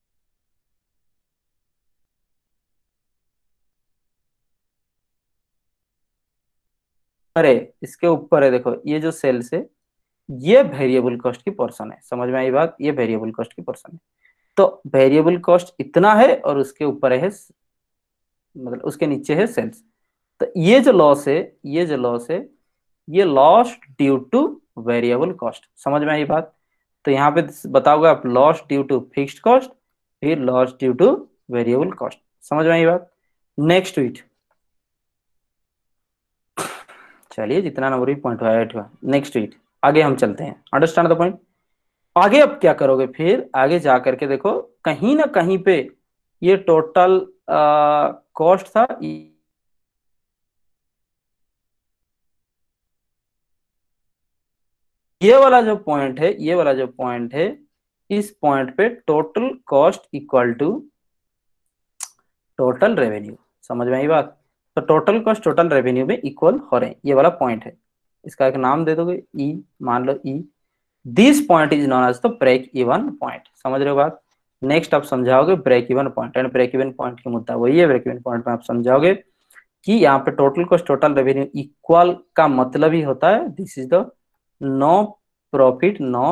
Speaker 1: अरे इसके ऊपर है, देखो ये जो सेल्स है ये वेरिएबल कॉस्ट की पोर्शन है, समझ में आई बात? ये वेरिएबल कॉस्ट की पोर्शन है। तो वेरिएबल कॉस्ट इतना है और उसके ऊपर है, मतलब उसके नीचे है सेल्स। तो ये जो लॉस है, ये जो लॉस है, ये loss due to variable cost, समझ में आई बात? तो यहाँ पे बताओगे आप loss due to fixed cost, फिर loss due to variable cost, समझ में आई बात? नेक्स्ट वीट, चलिए जितना नंबर भी पॉइंट हुआ एट हुआ। नेक्स्ट वीट, आगे हम चलते हैं, अंडरस्टैंड द पॉइंट। आगे अब क्या करोगे, फिर आगे जा करके देखो कहीं ना कहीं पे ये टोटल कॉस्ट था, ये वाला जो पॉइंट है, ये वाला जो पॉइंट है, इस पॉइंट पे total cost equal to total revenue, समझ में आई बात? तो टोटल कॉस्ट टोटल रेवेन्यू में इक्वल हो रहे हैं, ये वाला पॉइंट है। इसका एक नाम दे दोगे ई, मान लो E. This point is known as the break even point, समझ रहे हो बात? नेक्स्ट आप समझाओगे break even point, and break even point की मुद्दा वही है। ब्रेक इवन पॉइंट में आप समझाओगे कि यहाँ पे total cost total revenue equal का मतलब ही होता है this is the no profit no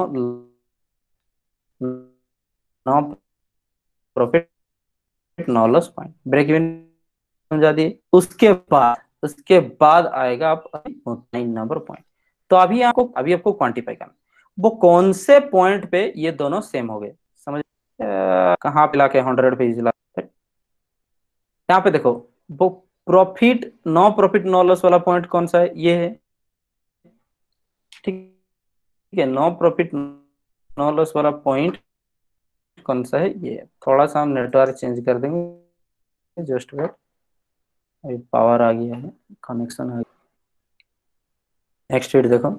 Speaker 1: no profit no loss point, break even समझा दिए। उसके बाद उसके बाद आएगा आप नंबर पॉइंट। तो अभी आपको अभी आपको क्वांटिफाई करना वो कौन से पॉइंट पे ये दोनों सेम हो गए, समझ? अ, कहाँ पे लाके हंड्रेड पे इजला, यहाँ पे देखो वो profit no profit no loss वाला पॉइंट कौन सा है, ये है, ठीक है। नो प्रॉफिट नो लॉस वाला पॉइंट कौन सा है, ये है। थोड़ा सा हम नेटवर्क चेंज कर देंगे, जस्ट वेट, अभी पावर आ गया है, कनेक्शन आ गया। नेक्स्ट वीडियो देखो,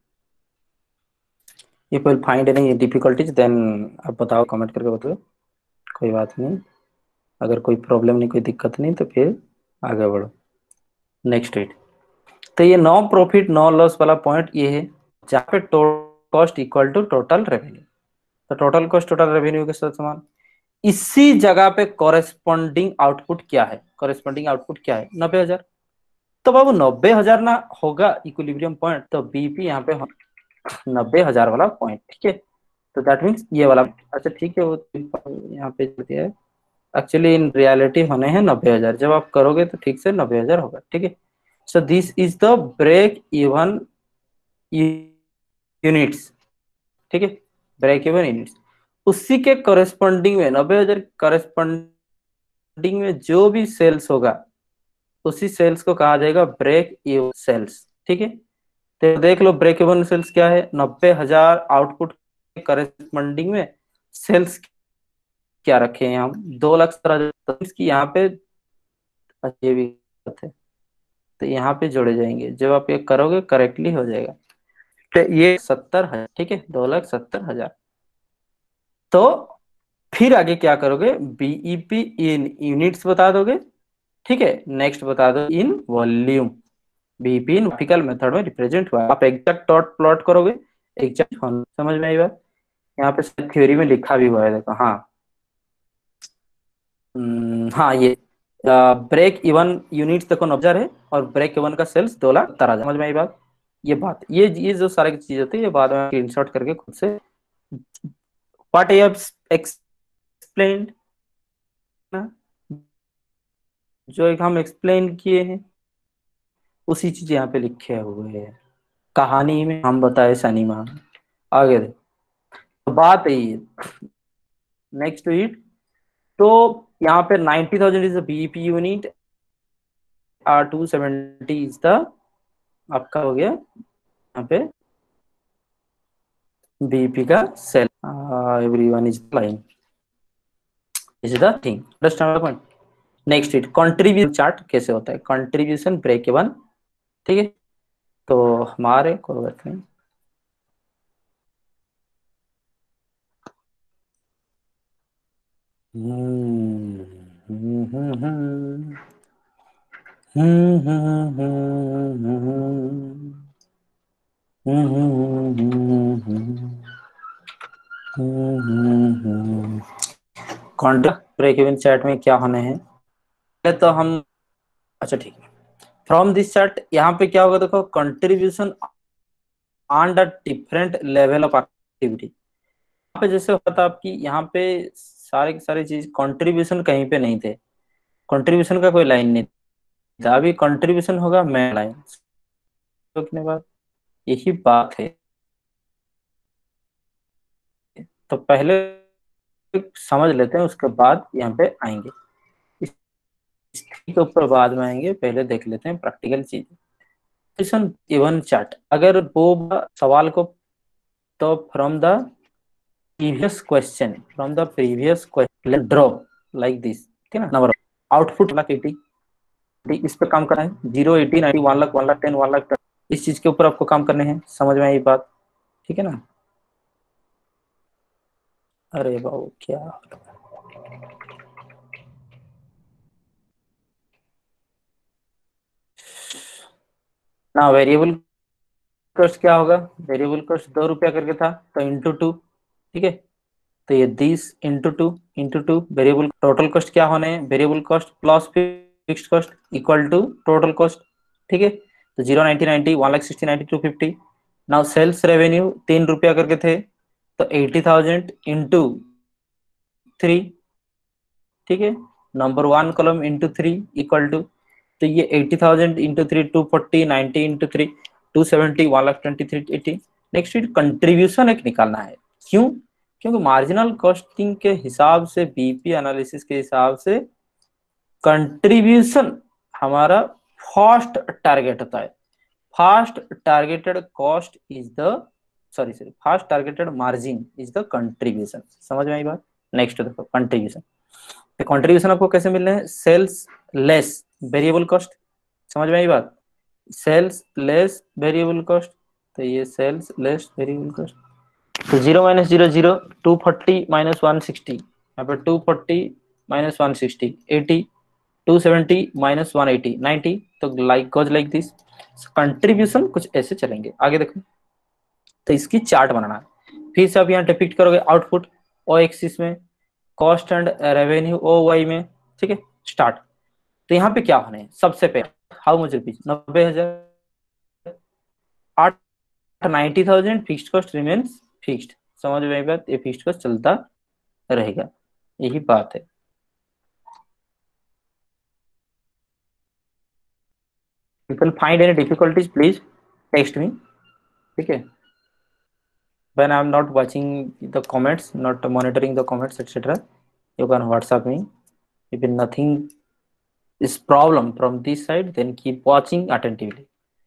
Speaker 1: ये will find any difficulties then आप बताओ, कमेंट करके बताओ, कोई बात नहीं। अगर कोई प्रॉब्लम नहीं, कोई दिक्कत नहीं, तो फिर आगे बढ़ो। नेक्स्ट वीडियो, तो ये नो प्रॉफिट नो लॉस वाला पॉइंट ये है जहाँ पे cost equal to total revenue. तो टोटल कॉस्ट टोटल रेवेन्यू के साथ समान। इसी जगह पे कॉरेस्पॉन्डिंग आउटपुट क्या है? कॉरेस्पॉन्डिंग आउटपुट क्या है? नब्बे हजार। तो बाबू नब्बे हजार ना होगा इक्विलिब्रियम पॉइंट, तो बीपी यहाँ पे नब्बे हजार वाला पॉइंट, ठीक है। तो दैट मीन्स ये वाला, अच्छा ठीक है, वो यहाँ पे जो दिया है एक्चुअली इन रियलिटी होने हैं नब्बे हजार। जब आप करोगे तो ठीक से नब्बे हजार होगा, ठीक है। So this is the break even units, ठीक है, ब्रेक इवन यूनिट्स। उसी के कॉरेस्पॉन्डिंग में नब्बे हजार कॉरेस्पॉन्डिंग में जो भी सेल्स होगा उसी सेल्स को कहा जाएगा ब्रेक इवन सेल्स, ठीक है। तो देख लो ब्रेक इवन सेल्स क्या है, नब्बे हजार आउटपुट के करेस्पॉन्डिंग में सेल्स क्या रखे हैं हम, दो लाख सत्रह हजार। तो इसकी यहाँ पे ये भी बात है, तो यहाँ पे जोड़े जाएंगे, जब आप ये करोगे करेक्टली हो जाएगा। तो ये सत्तर हजार, ठीक है, दो लाख सत्तर हजार। तो फिर आगे क्या करोगे, बीईपी इन यूनिट्स बता दोगे, ठीक है। नेक्स्ट बता दो in volume. BEP in graphical method में रिप्रेजेंट हुआ, आप एग्जैक्ट डॉट प्लॉट करोगे, एग्जैक्ट होना, समझ में आई बात? यहाँ पे थ्योरी में लिखा भी हुआ है, देखो, हाँ। हम्म, हाँ ये ब्रेक इवन यूनिट्स देखो नब्बे हजार है, और ब्रेक इवन का सेल्स दो लाख सत्तर हजार, समझ में आई बात? ये बात, ये ये जो सारी चीज होती है ये बाद में इंसर्ट करके खुद से व्हाट आई हैव एक्सप्लेन्ड ना, जो एक हम एक्सप्लेन किए हैं उसी चीज यहाँ पे लिखे हुए हैं, कहानी में हम बताए शनि माह। आगे देखो, तो बात यही है। नेक्स्ट वीट, तो यहाँ पे ninety thousand is BEP unit, are two seventy is the आपका हो गया यहाँ पे बीईपी का sale, everyone is line, is the thing, understand the point. Next we'd, contribution chart कैसे होता है, कंट्रीब्यूशन ब्रेक इवन, ठीक है। तो हमारे कोई बात नहीं, hmm hmm hmm hmm hmm hmm hmm contract break even chart में क्या होने हैं पहले तो हम। अच्छा ठीक है, फ्रॉम दिस चार्ट यहाँ पे क्या होगा, देखो contribution on the different level of activity. यहाँ पे जैसे होता था आपकी, यहाँ पे सारे के सारे चीज कंट्रीब्यूशन कहीं पे नहीं थे, कंट्रीब्यूशन का कोई लाइन नहीं था। अभी कंट्रीब्यूशन होगा मेन लाइन। सोचने बाद यही बात है, तो पहले समझ लेते हैं, उसके बाद यहाँ पे आएंगे, इसके ऊपर बाद में आएंगे, पहले देख लेते हैं प्रैक्टिकल चीज। क्वेश्चन इवन चार्ट अगर वो सवाल को, तो from the previous question, from the previous question draw like this, ठीक है ना। नंबर आउटपुट लाख एटी, इस पे काम करना है। Zero eighty ninety one lakh one lakh ten one lakh, इस चीज के ऊपर आपको काम करने हैं। समझ में आई बात, ठीक है ना। अरे बाबू क्या ना, वेरिएबल कॉस्ट क्या होगा, वेरिएबल कॉस्ट दो रुपया करके था तो इंटू टू, ठीक है। तो ये this into two into two, variable total cost क्या होने हैं, variable cost plus fixed cost equal to total cost, ठीक है। तो zero ninety ninety one lakh sixty ninety two fifty. Now sales revenue तीन रुपया करके थे, तो एटी थाउजेंड इंटू थ्री, ठीक है। Number one column into three equal to, तो ये eighty thousand into three two forty, ninety into three two seventy, one lakh twenty three eighty. Next contribution एक निकालना है। क्यों? क्योंकि मार्जिनल कॉस्टिंग के हिसाब से, बीपी एनालिसिस के हिसाब से कंट्रीब्यूशन हमारा फर्स्ट टारगेट होता है। First targeted cost is the, sorry sorry first targeted margin is the contribution. समझ में आई बात। नेक्स्ट देखो कंट्रीब्यूशन, कंट्रीब्यूशन आपको कैसे मिल रहे हैं, सेल्स लेस वेरिएबल कॉस्ट। समझ में आई बात, सेल्स लेस वेरिएबल कॉस्ट, तो ये सेल्स लेस वेरिएबल कॉस्ट। तो zero minus zero zero, two forty minus one sixty, यहाँ पे two forty minus one sixty eighty, two seventy minus one eighty ninety. तो like goes like this, contribution कुछ ऐसे चलेंगे। आगे देखो, तो इसकी चार्ट बनाना है। फिर से आप यहाँ डिपिक्ट करोगे आउटपुट ओ एक्सिस में, cost and revenue O Y में, ठीक है। स्टार्ट, तो यहाँ पे क्या होने हैं, सबसे पहले हाउ मच रुपीज, नब्बे हजार, आठ ninety thousand, fixed cost remains fixed. समझ में आई बात, ये फिक्स्ड कॉस्ट चलता रहेगा, यही बात है। People find any difficulties please text me, ठीक है। when I'm not watching the comments, not monitoring the comments, etc., you can WhatsApp me. If nothing is problem from this side, then keep watching attentively.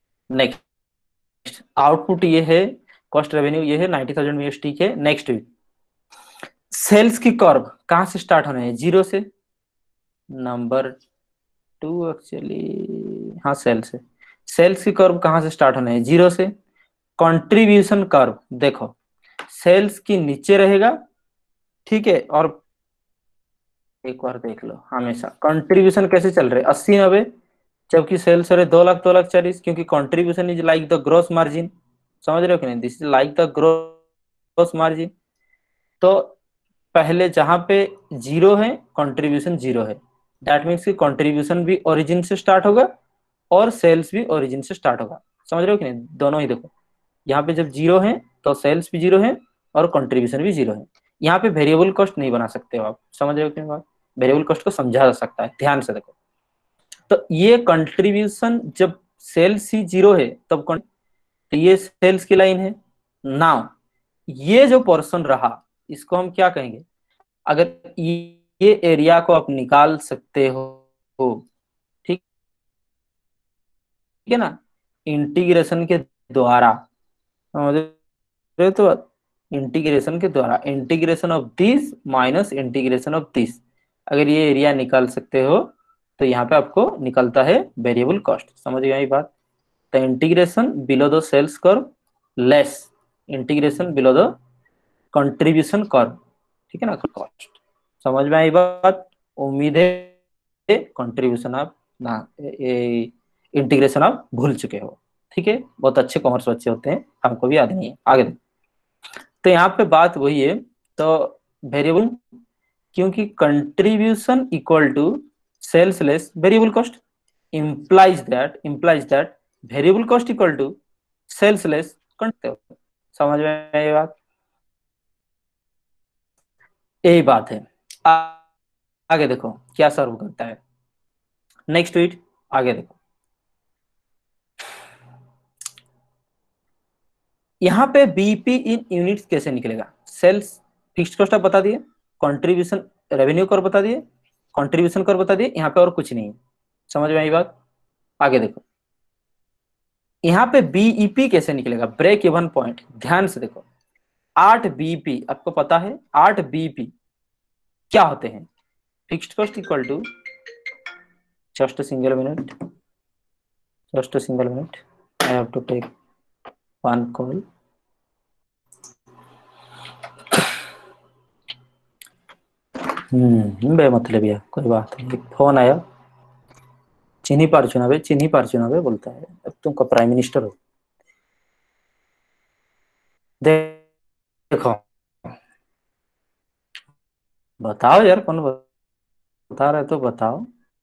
Speaker 1: Next output ये है, cost revenue ये है ninety thousand USD के। Next week sales की curve कहां से start होने हैं, जीरो से। नंबर टू एक्चुअली, हाँ सेल्स से, सेल्स की कर्व कहां से स्टार्ट होने हैं, जीरो से। कंट्रीब्यूशन कर्व देखो, सेल्स की नीचे रहेगा, ठीक है। और एक बार देख लो, हमेशा कंट्रीब्यूशन कैसे चल रहे, अस्सी नब्बे, जबकि सेल्स रहे दो लाख दो लाख चालीस, क्योंकि contribution is like the gross margin. समझ रहे हो कि नहीं, this is like the gross margin. तो पहले जहां पे जीरो है, कंट्रीब्यूशन जीरो है, दैट मीन्स कि कंट्रीब्यूशन भी ओरिजिन से स्टार्ट होगा और सेल्स भी ओरिजिन से स्टार्ट होगा। समझ रहे हो कि नहीं, दोनों ही देखो, यहाँ पे जब जीरो है तो सेल्स भी जीरो है और कंट्रीब्यूशन भी जीरो है। यहाँ पे वेरिएबल कॉस्ट नहीं बना सकते हो आप। समझ रहे हो कि बात, वेरिएबल कॉस्ट को समझा जा सकता है, ध्यान से देखो। तो ये कंट्रीब्यूशन जब सेल्स ही जीरो है तब, तो ये सेल्स की लाइन है। नाउ ये जो पोर्शन रहा, इसको हम क्या कहेंगे, अगर ये एरिया को आप निकाल सकते हो, ठीक है ना, इंटीग्रेशन के द्वारा, समझ रहे हो, तो इंटीग्रेशन के द्वारा, integration of this minus integration of this, अगर ये एरिया निकाल सकते हो, तो यहाँ पे आपको निकलता है वेरिएबल कॉस्ट। समझ गए ये बात। तो integration below the sales curve less integration below the contribution curve, ठीक है ना, कॉस्ट। समझ में आई बात? उम्मीद है कंट्रीब्यूशन आप ना इंटीग्रेशन आप भूल चुके हो। ठीक है, बहुत अच्छे कॉमर्स बच्चे होते हैं, हमको भी याद नहीं है। आगे तो यहाँ पे बात वही है। तो वेरिएबल, क्योंकि contribution equal to sales less variable cost implies that implies that variable cost equal to sales less content। समझ में आई बात? यही बात है। आ, आगे देखो क्या सर्व करता है नेक्स्ट ट्वीट। आगे देखो, यहाँ पे बीपी इन यूनिट्स कैसे निकलेगा। सेल्स फिक्स्ड कॉस्ट आप बता दिए, कंट्रीब्यूशन रेवेन्यू कर बता दिए, कंट्रीब्यूशन कर बता दिए, यहाँ पे और कुछ नहीं है। समझ में आई बात? आगे देखो, यहाँ पे बीईपी कैसे निकलेगा, ब्रेक इवन पॉइंट। ध्यान से देखो, आठ बीपी आपको पता है, आठ बीपी क्या होते हैं। Fixed cost equal to, just single minute, just single minute, I have to take one call. Hmm बे मतलब यार कोई बात नहीं, फोन आया। चिन्ही पार्चुना बे, चिन्ही पार्चुना बे बोलता है, अब तुमको प्राइम मिनिस्टर हो। देखो बताओ यार, कौन बता रहे तो बताओ।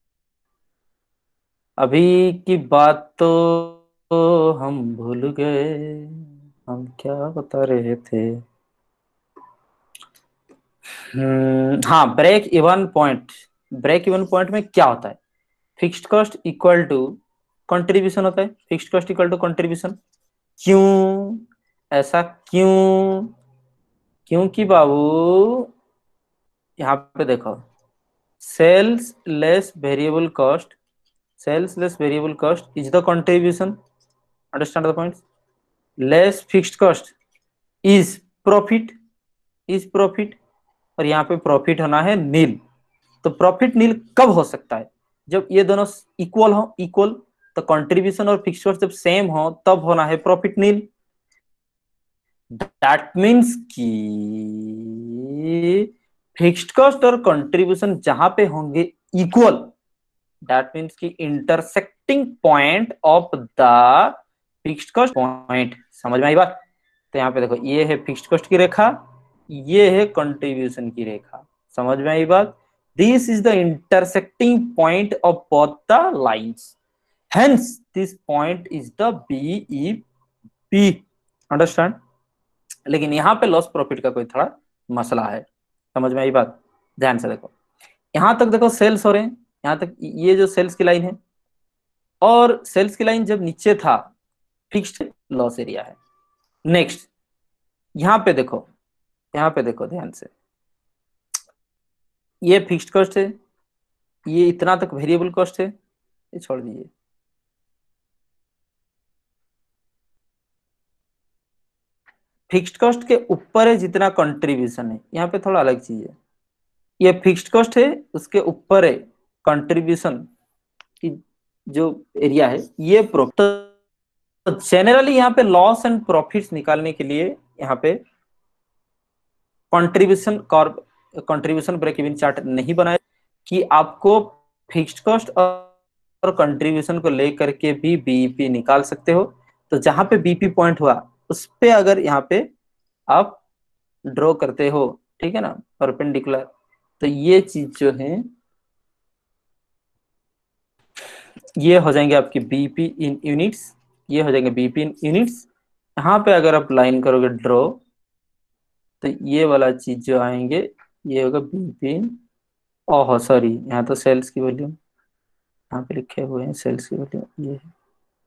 Speaker 1: अभी की बात तो हम भूल गए, हम क्या बता रहे थे। हम्म हाँ, break even point. Break even point में क्या होता है, fixed cost equal to contribution होता है। Fixed cost equal to contribution. क्यों ऐसा, क्यों? क्योंकि बाबू यहाँ पे देखो, sales less variable cost, sales less variable cost is the contribution. Understand the point? Less fixed cost is profit, is profit. और यहाँ पे प्रॉफिट होना है नील। तो प्रॉफिट नील कब हो सकता है, जब ये दोनों इक्वल हो, इक्वल। तो कंट्रीब्यूशन और फिक्स्ड कॉस्ट जब सेम हो तब होना है प्रॉफिट नील। दैट मीन्स कि फिक्स्ड कॉस्ट और कंट्रीब्यूशन जहां पे होंगे इक्वल, दैट मीन्स कि intersecting point of the fixed cost point. समझ में आई बात? तो यहाँ पे देखो, ये है फिक्स्ड कॉस्ट की रेखा, ये है कंट्रीब्यूशन की रेखा। समझ में आई बात? This is the intersecting point of both the lines, hence this point is the BEP. Understand? लेकिन यहाँ पे लॉस प्रॉफिट का कोई थोड़ा मसला है। समझ में आई बात? ध्यान से देखो, यहां तक देखो सेल्स हो रहे हैं, यहां तक ये जो सेल्स की लाइन है, और सेल्स की लाइन जब नीचे था फिक्स्ड लॉस एरिया है। नेक्स्ट यहां पे देखो, यहां पे देखो ध्यान से, ये फिक्स्ड कॉस्ट है, ये इतना तक वेरिएबल कॉस्ट है, ये छोड़ दीजिए। फिक्स्ड कॉस्ट के ऊपर है जितना कंट्रीब्यूशन है, यहाँ पे थोड़ा अलग चीज है। ये फिक्स्ड कॉस्ट है, उसके ऊपर है कंट्रीब्यूशन की जो एरिया है, ये प्रॉफिट। तो जनरली यहाँ पे लॉस एंड प्रॉफिट्स निकालने के लिए यहाँ पे contribution contribution break even chart नहीं बनाया कि आपको फिक्स्ड कॉस्ट और कंट्रीब्यूशन को लेकर के भी बीईपी निकाल सकते हो। तो जहां पे बीपी पॉइंट हुआ उस पे अगर यहाँ पे आप ड्रॉ करते हो, ठीक है ना, परपेंडिकुलर, तो ये चीज जो है ये हो जाएंगे आपकी बीपी इन यूनिट्स, ये हो जाएंगे बीपी इन यूनिट्स। यहाँ पे अगर आप लाइन करोगे ड्रॉ, तो ये वाला चीज जो आएंगे ये होगा बीपी इन, ओह सॉरी यहाँ तो सेल्स की वॉल्यूम यहाँ पे लिखे हुए हैं, सेल्स की वॉल्यूम ये है।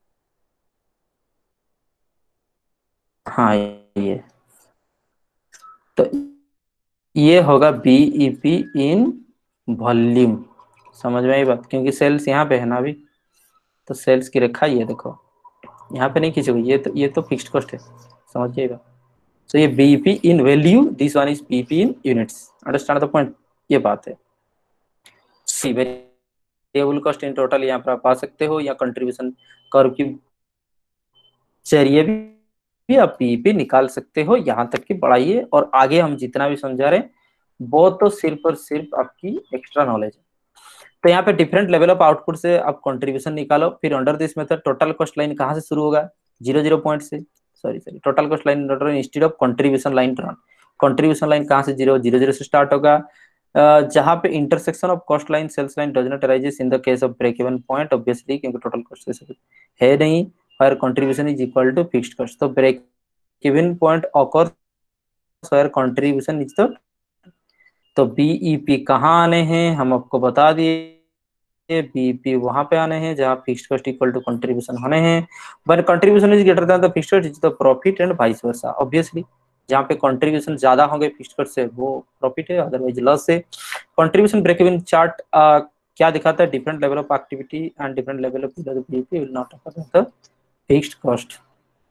Speaker 1: हाँ ये, तो ये होगा बीईपी इन वॉल्यूम। समझ में आई बात? क्योंकि सेल्स यहाँ पे है ना अभी, तो सेल्स की रेखा ये देखो, यहाँ पे नहीं खींचोगे, ये तो ये तो फिक्स्ड कॉस्ट है। समझ जाइएगा। सो ये BEP in value, this one is BEP in units. Understand the point? ये बात है। See variable cost in total यहाँ पर आप पा सकते हो, या कंट्रीब्यूशन कर्व की जरिए भी आप बीईपी निकाल सकते हो। यहाँ तक की बढ़ाइए, और आगे हम जितना भी समझा रहे हैं वो तो सिर्फ और सिर्फ आपकी एक्स्ट्रा नॉलेज है। तो यहाँ पे डिफरेंट लेवल ऑफ आउटपुट से आप कंट्रीब्यूशन निकालो, फिर under this method total cost line कहाँ से शुरू होगा, जीरो जीरो पॉइंट से, sorry sorry total cost line instead of contribution line turn, contribution line कहाँ से जीरो जीरो जीरो से स्टार्ट होगा, अ, जहाँ पे intersection of cost line sales line does not arises in the case of break even point, obviously क्योंकि total cost है नहीं, और contribution is equal to fixed cost, तो break even point occur where contribution is the, तो BEP कहाँ आने हैं हम आपको बता दिए, बीईपी वहां पे आने हैं जहाँ fixed cost equal to contribution होने हैं, but contribution is greater than the fixed cost is the profit and vice versa, obviously जहाँ पे कंट्रीब्यूशन ज्यादा होंगे फिक्स्ड कॉस्ट से वो प्रॉफिट है, अदरवाइज लॉस है। कंट्रीब्यूशन ब्रेक इवन चार्ट क्या दिखाता है, different level of activity and different level of BEP will not affect the fixed cost.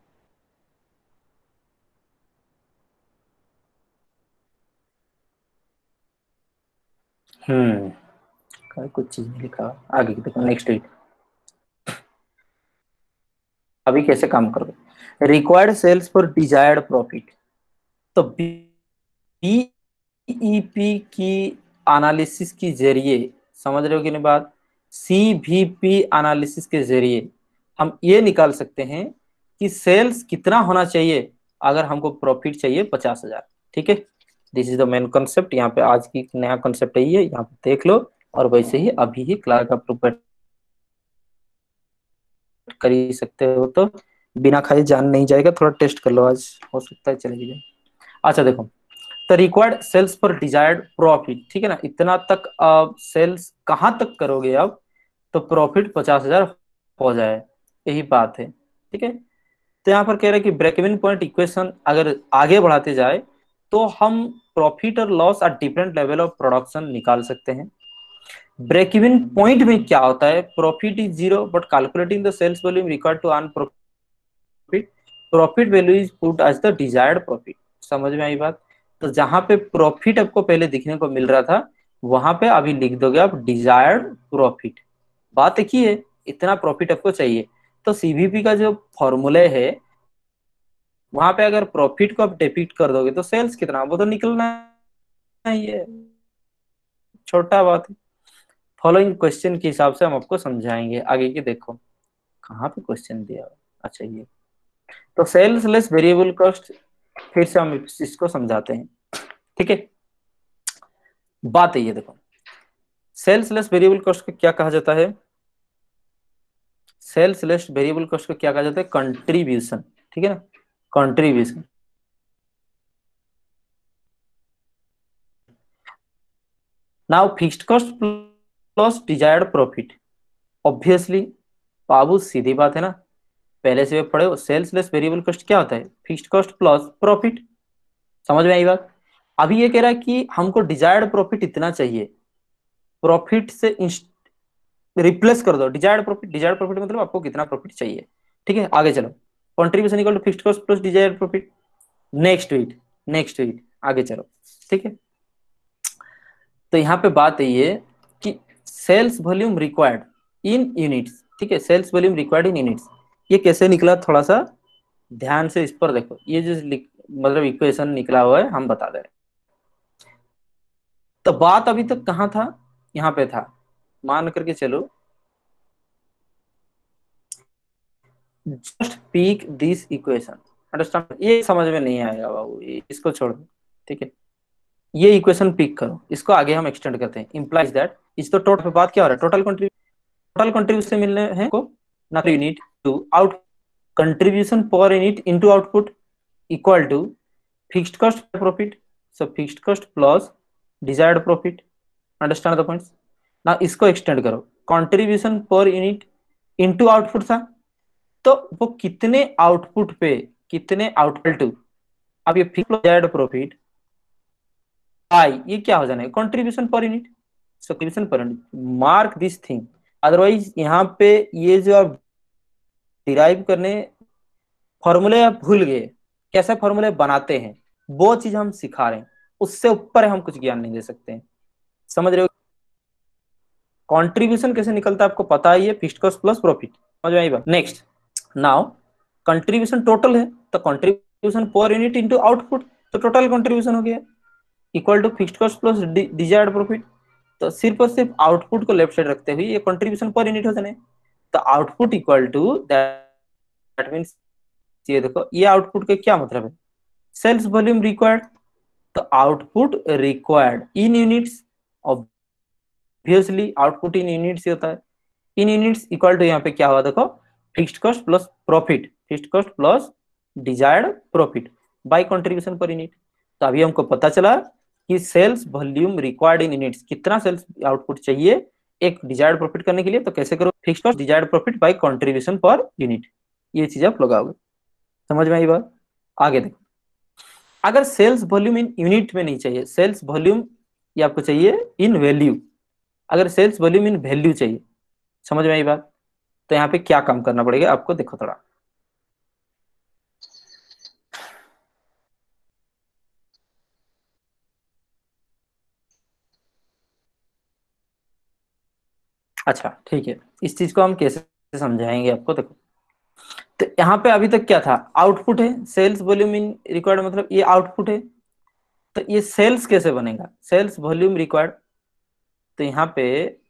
Speaker 1: Hmm कुछ चीज नहीं लिखा आगे की, देखो नेक्स्ट वीक अभी कैसे काम करोगे, required sales for desired profit, तो बीईपी की एनालिसिस के जरिए, समझ रहे हो कि नहीं बात, सीवीपी एनालिसिस के जरिए हम ये निकाल सकते हैं कि सेल्स कितना होना चाहिए अगर हमको प्रॉफिट चाहिए पचास हजार, ठीक है। This is the main concept, यहाँ पे आज की नया कॉन्सेप्ट है ये, यहाँ पे देख लो, और वैसे ही अभी ही क्लार्क अप्रूव कर ही सकते हो, तो बिना खाए जान नहीं जाएगा, थोड़ा टेस्ट कर लो आज, हो सकता है चलेगी जाए। अच्छा देखो, तो required sales for desired profit, ठीक है ना, इतना तक आप सेल्स कहाँ तक करोगे अब तो प्रॉफिट पचास हजार हो जाए, यही बात है, ठीक है। तो यहाँ पर कह रहे हैं कि ब्रेक इवन पॉइंट इक्वेशन अगर आगे बढ़ाते जाए तो हम प्रॉफिट और loss at different level of production निकाल सकते हैं। ब्रेक इवन पॉइंट में क्या होता है, profit is zero but calculating the sales volume required to earn profit, profit value is put as the desired profit, समझ में आई बात। तो जहां पे प्रॉफिट आपको पहले दिखने को मिल रहा था वहां पे अभी लिख दोगे आप डिजायर्ड प्रॉफिट, बात एक ही है, इतना प्रॉफिट आपको चाहिए। तो सीवीपी का जो फॉर्मूले है वहां पे अगर प्रॉफिट को आप डिपिक्ट कर दोगे तो सेल्स कितना वो तो निकलना ही है, छोटा बात है। फॉलोइंग क्वेश्चन के हिसाब से हम आपको समझाएंगे आगे की, देखो कहाँ पे क्वेश्चन दिया हुआ? अच्छा ये, तो सेल्स लेस वेरिएबल कॉस्ट, फिर से हम इसको समझाते हैं, ठीक है। बात है ये, देखो सेल्स लेस वेरिएबल कॉस्ट को क्या कहा जाता है, सेल्स लेस वेरिएबल कॉस्ट को क्या कहा जाता है, कंट्रीब्यूशन, ठीक है ना, contribution. Now fixed cost plus desired profit, obviously बाबू सीधी बात है ना, पहले से पढ़े हो, सेल्स लेस वेरिएबल कॉस्ट क्या होता है, फिक्स्ड कॉस्ट प्लस प्रॉफिट, समझ में आई बात। अभी ये कह रहा है कि हमको डिजायर्ड प्रॉफिट इतना चाहिए, प्रॉफिट से रिप्लेस कर दो डिजायर्ड प्रॉफिट, डिजायर्ड प्रॉफिट मतलब आपको कितना प्रॉफिट चाहिए, ठीक है। आगे चलो, contribution equal to fixed cost plus desired profit, next week next week आगे चलो, ठीक है। तो यहाँ पे बात है ये कि sales volume required in units, ठीक है, sales volume required in units, ये कैसे निकला थोड़ा सा ध्यान से इस पर देखो, ये जो मतलब इक्वेशन निकला हुआ है हम बता दे रहे। तो बात अभी तक कहाँ था, यहाँ पे था, मान करके चलो, just pick this equation, understand, ये समझ में नहीं आएगा बाबू, इसको छोड़ दो, ठीक है। ये इक्वेशन पिक करो, इसको आगे हम एक्सटेंड करते हैं, इंप्लाइज दैट, इस तो टोटल पे बात क्या हो रहा है, टोटल कंट्रीब्यूशन, टोटल कंट्रीब्यूशन से मिलने हैं को ना, unit to out contribution per unit into output equal to fixed cost profit, so fixed cost plus desired profit, understand the points. ना इसको एक्सटेंड करो, contribution per unit into output था, तो वो कितने आउटपुट पे कितने आउटपुट टू, अब ये फिक्स्ड डिजायर्ड प्रॉफिट आई, ये क्या हो जाना है, contribution per unit, so contribution per unit, mark this thing, otherwise यहाँ पे ये जो आप डिराइव करने फॉर्मूले आप भूल गए, कैसे फॉर्मूले बनाते हैं वो चीज हम सिखा रहे हैं, उससे ऊपर हम कुछ ज्ञान नहीं दे सकते हैं, समझ रहे हो। कंट्रीब्यूशन कैसे निकलता है आपको पता ही है, फिक्स्ड कॉस्ट प्लस प्रॉफिट, समझ में आई बात। नेक्स्ट, नाउ कंट्रीब्यूशन टोटल है तो contribution per unit into output, तो टोटल कंट्रीब्यूशन हो गया, equal to fixed cost plus desired profit. तो सिर्फ और सिर्फ आउटपुट को लेफ्ट साइड रखते हुए ये कंट्रीब्यूशन पर यूनिट हो जाने। तो output equal to that means, ये देखो ये आउटपुट का क्या मतलब है, सेल्स वॉल्यूम रिक्वायर्ड। तो output required in units, obviously output in units ही होता है। इन यूनिट्स इक्वल टू यहाँ पे क्या हुआ देखो, fixed cost plus profit, fixed cost plus desired profit by contribution per unit. तो अभी हमको पता चला कि sales volume required in units, कितना सेल्स आउटपुट चाहिए एक डिजायर्ड प्रॉफिट करने के लिए। तो कैसे करो, fixed cost desired profit by contribution per unit, ये चीज आप लगाओगे। समझ में आई बात? आगे देखो, अगर सेल्स वॉल्यूम इन यूनिट में नहीं चाहिए, सेल्स वॉल्यूम ये आपको चाहिए इन वैल्यू, अगर सेल्स वॉल्यूम इन वैल्यू चाहिए, समझ में आई बात? तो यहाँ पे क्या काम करना पड़ेगा आपको, देखो थोड़ा। अच्छा ठीक है, इस चीज को हम कैसे समझाएंगे आपको, देखो। तो यहाँ पे अभी तक क्या था, आउटपुट है, सेल्स वॉल्यूम इन रिक्वायर्ड मतलब ये आउटपुट है। तो ये सेल्स कैसे बनेगा, सेल्स वॉल्यूम रिक्वायर्ड। तो यहाँ पे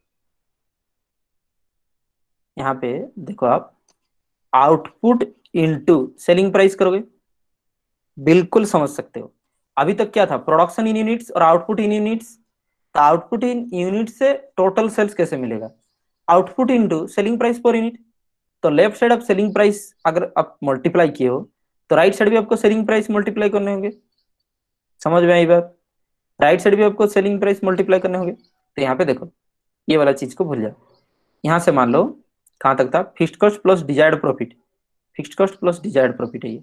Speaker 1: यहाँ पे देखो आप, आउटपुट इनटू सेलिंग प्राइस करोगे, बिल्कुल समझ सकते हो। अभी तक क्या था, प्रोडक्शन इन यूनिट्स और आउटपुट इन यूनिट्स। तो आउटपुट इन यूनिट से टोटल सेल्स कैसे मिलेगा, output into selling price per unit. तो लेफ्ट साइड आप सेलिंग प्राइस अगर आप मल्टीप्लाई किए हो, तो राइट साइड भी आपको सेलिंग प्राइस मल्टीप्लाई करने होंगे। समझ में आई बात? राइट साइड भी आपको सेलिंग प्राइस मल्टीप्लाई करने होंगे। तो यहाँ पे देखो, ये वाला चीज को भूल जाओ। यहाँ से मान लो कहां तक था, fixed cost plus desired profit, fixed cost plus desired profit है ये,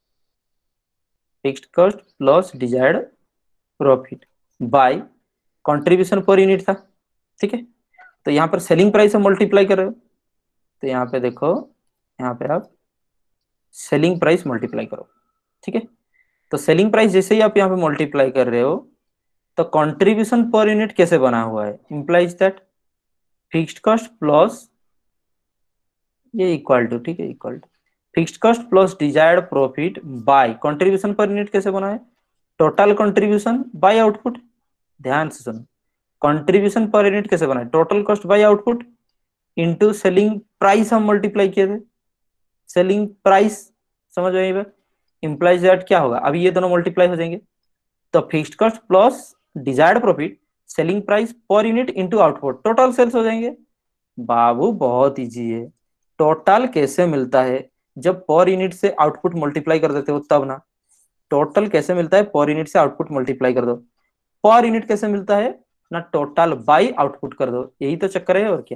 Speaker 1: fixed cost plus desired profit by contribution per unit था। ठीक है, तो यहाँ पर सेलिंग प्राइस हम मल्टीप्लाई कर रहे हो। तो यहाँ पे देखो, यहाँ पे आप सेलिंग प्राइस मल्टीप्लाई करो। ठीक है, तो सेलिंग प्राइस जैसे ही आप यहाँ पे मल्टीप्लाई कर रहे हो, तो कंट्रीब्यूशन पर यूनिट कैसे बना हुआ है, implies that fixed cost plus ये इक्वल टू, ठीक है, equal to fixed cost plus desired profit by contribution per unit कैसे बना है, टोटल कंट्रीब्यूशन बाय आउटपुट। ध्यान से सुनो, कंट्रीब्यूशन पर यूनिट कैसे बना है, total cost by output into selling price हम मल्टीप्लाई किए थे, सेलिंग प्राइस। समझ में आई? इंप्लाइज दैट क्या होगा, अभी ये दोनों मल्टीप्लाई हो जाएंगे। तो fixed cost plus desired profit selling price per unit into output, total sales हो जाएंगे। बाबू बहुत इजी है, टोटल कैसे मिलता है, जब पर यूनिट से आउटपुट मल्टीप्लाई कर देते हो तब ना। टोटल कैसे मिलता है, पर यूनिट से आउटपुट मल्टीप्लाई कर दो। पर यूनिट कैसे मिलता है ना, टोटल बाई आउटपुट कर दो, यही तो चक्कर है और क्या,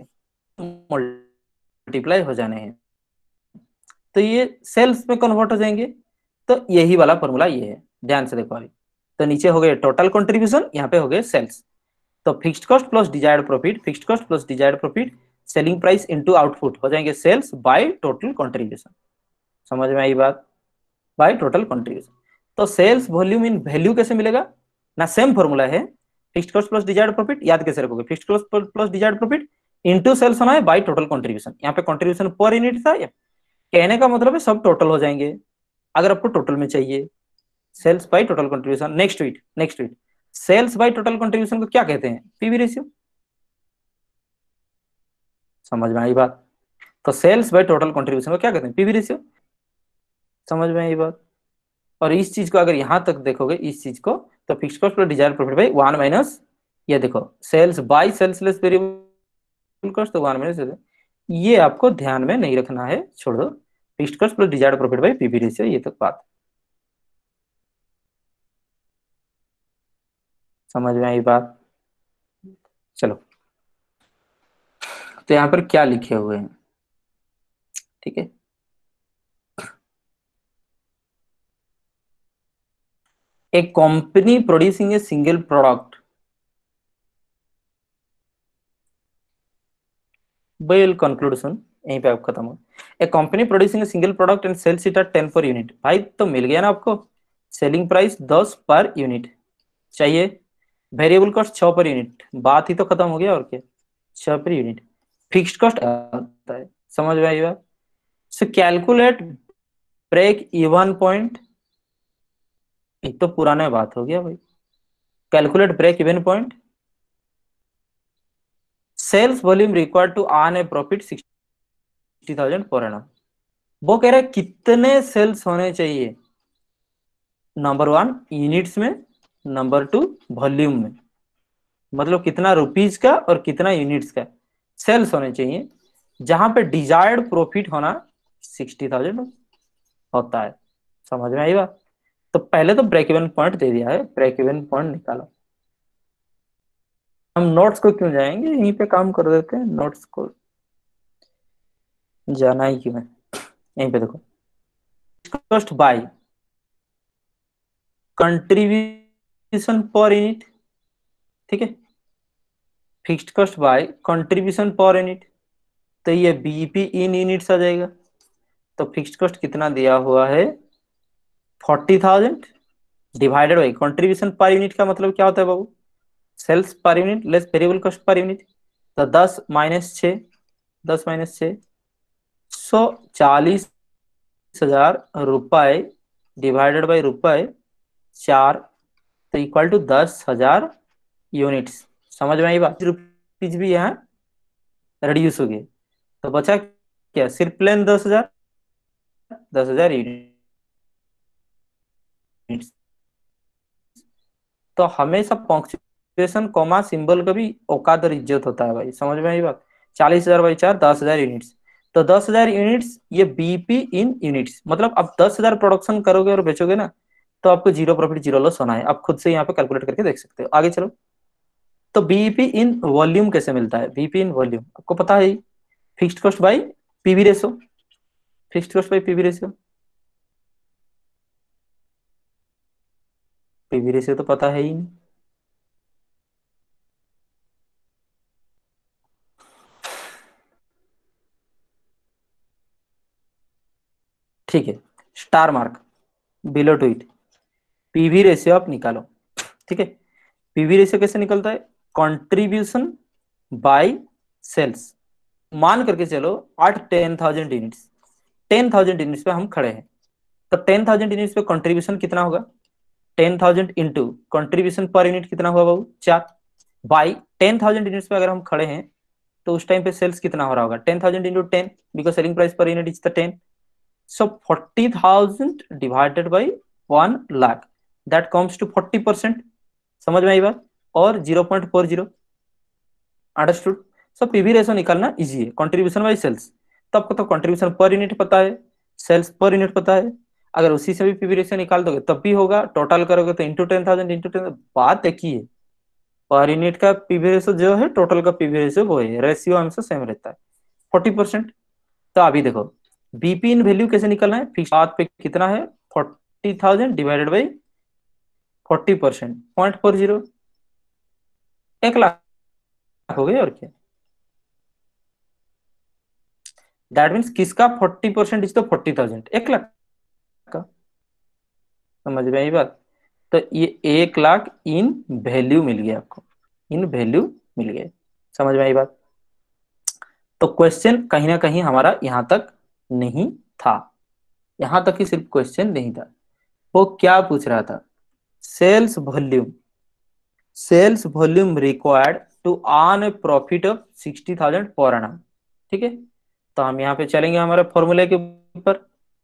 Speaker 1: मल्टीप्लाई हो जाने हैं तो ये सेल्स में कन्वर्ट हो जाएंगे। तो यही वाला फॉर्मूला ये है, ध्यान से देखो अभी। तो नीचे हो गए टोटल कंट्रीब्यूशन, यहाँ पे हो गए सेल्स। तो fixed cost plus desired profit, fixed cost plus desired profit selling price into output हो जाएंगे सेल्स बाय टोटल कंट्रीब्यूशन। समझ में आई बात? By total contribution. तो सेल्स वॉल्यूम इन वैल्यू कैसे मिलेगा ना, सेम फॉर्मूला है, fixed cost plus desired profit, याद कैसे रखोगे, fixed cost plus desired profit into sales होना है बाय टोटल कंट्रीब्यूशन। यहाँ पे कंट्रीब्यूशन पर यूनिट था, कहने का मतलब है सब टोटल हो जाएंगे अगर आपको टोटल में चाहिए, sales by total contribution. Next week next week sales by total contribution को क्या कहते हैं, पीवी रेशियो। समझ में आई बात? तो सेल्स बाय टोटल कंट्रीब्यूशन को क्या कहते हैं, पीवी रेशियो। समझ में आई बात? और इस चीज को अगर यहां तक देखोगे, इस चीज को, तो fixed cost plus desired profit by one minus, ये देखो sales by sales less variable cost, तो वन माइनस, ये आपको ध्यान में नहीं रखना है, छोड़ दो। Fixed cost plus desired profit by PV ratio, ये तक बात समझ में आई बात? चलो, तो यहाँ पर क्या लिखे हुए हैं, ठीक है। A company producing a single product, well conclusion यहीं पे आप खत्म हो। A company producing a single product and sells it at ten per unit, भाई तो मिल गया ना आपको, सेलिंग प्राइस दस पर यूनिट चाहिए, वेरिएबल कॉस्ट छह पर यूनिट, बात ही तो खत्म हो गया और क्या, छह पर यूनिट, फिक्स्ड कॉस्ट आता है। समझ में आई बात? So calculate break even point, एक तो पुराना बात हो गया भाई, calculate break even point, sales volume required to earn a profit sixty thousand per annum. वो कह रहा है कितने सेल्स होने चाहिए, नंबर वन यूनिट्स में, नंबर टू वॉल्यूम में, मतलब कितना रुपीज का और कितना यूनिट्स का सेल्स होने चाहिए, जहां पे डिजायर्ड प्रॉफिट होना सिक्सटी थाउजेंड होता है। समझ में आई बात? तो पहले तो ब्रेक इवन पॉइंट दे दिया है, ब्रेक इवन पॉइंट निकालो। हम नोट्स को क्यों जाएंगे, यहीं पे काम कर देते हैं, नोट्स को जाना ही क्यों है। यहीं पे देखो, cost by contribution per unit, ठीक है, fixed cost by contribution per unit, तो ये बीईपी इन यूनिट्स आ जाएगा। तो फिक्स्ड कॉस्ट कितना दिया हुआ है, forty thousand divided by contribution per unit का मतलब क्या होता है बाबू, sales per unit less variable cost per unit. तो दस माइनस छ, दस माइनस छ, सौ चालीस हजार रुपए डिवाइडेड बाई रुपए चार, तो इक्वल टू दस हजार यूनिट्स। समझ में आई बात? रुपीज भी यहाँ रिड्यूस हो गए, तो बचा क्या, सिर्फ प्लेन दस हजार, दस हजार यूनिट्स। तो हमेशा पंक्चुएशन कॉमा सिंबल का भी औकात और इज्जत होता है भाई। समझ में आई बात? चालीस हजार बाई चार, दस हजार यूनिट्स। तो दस हजार यूनिट्स ये बीपी इन यूनिट्स, मतलब आप दस हजार प्रोडक्शन करोगे और बेचोगे ना, तो आपको जीरो प्रॉफिट जीरो लॉस होना है। आप खुद से यहाँ पे कैलकुलेट करके देख सकते हो। आगे चलो, तो बीईपी इन वॉल्यूम कैसे मिलता है, बीईपी इन वॉल्यूम आपको पता है, fixed cost by PV ratio, fixed cost by PV ratio, PV ratio तो पता है ही नहीं। ठीक है, star mark below to it, PV ratio आप निकालो। ठीक है, पीवी रेशियो कैसे निकलता है, कंट्रीब्यूशन बाय सेल्स। मान करके चलो आठ ten thousand units, ten thousand units पे हम खड़े हैं, तो टेन थाउजेंड यूनिट्स पे कंट्रीब्यूशन कितना होगा, ten thousand into contribution per unit कितना हुआ बाबू, चार, बाई टेन थाउजेंड यूनिट्स पे अगर हम खड़े हैं, तो उस टाइम पे सेल्स कितना हो रहा होगा, ten thousand into ten, because selling price per unit is the ten. So forty thousand divided by one lakh, that comes to forty percent। समझ में आई बात? और zero point four zero, understood. So PV ratio निकालना easy है, contribution by sales. तो आपको तो कंट्रीब्यूशन पर यूनिट पता है, सेल्स पर यूनिट पता है, अगर उसी से भी पीवी रेशो निकाल दोगे तब भी होगा, टोटल करोगे तो into ten thousand into ten, बात एक ही है। पर यूनिट का पीवी रेशो जो है, टोटल का पीवी रेशो वो है, रेशियो हमेशा सेम रहता है, फोर्टी परसेंट। तो अभी देखो, बीपी इन वैल्यू कैसे निकलना है, फिक्स बात पे कितना है, forty thousand divided by forty percent, point four zero, एक लाख हो गए और क्या। दैट मीन्स किसका फोर्टी परसेंट इज तो फोर्टी थाउजेंड, एक लाख का। समझ में आई बात? तो ये एक लाख इन वैल्यू मिल गया आपको, इन वैल्यू मिल गए। समझ में आई बात? तो क्वेश्चन कहीं ना कहीं हमारा यहां तक नहीं था, यहां तक ही सिर्फ क्वेश्चन नहीं था। वो क्या पूछ रहा था, sales volume, sales volume required to earn a profit of sixty thousand per annum. ठीक है, तो हम यहाँ पे चलेंगे हमारे फॉर्मूले के ऊपर।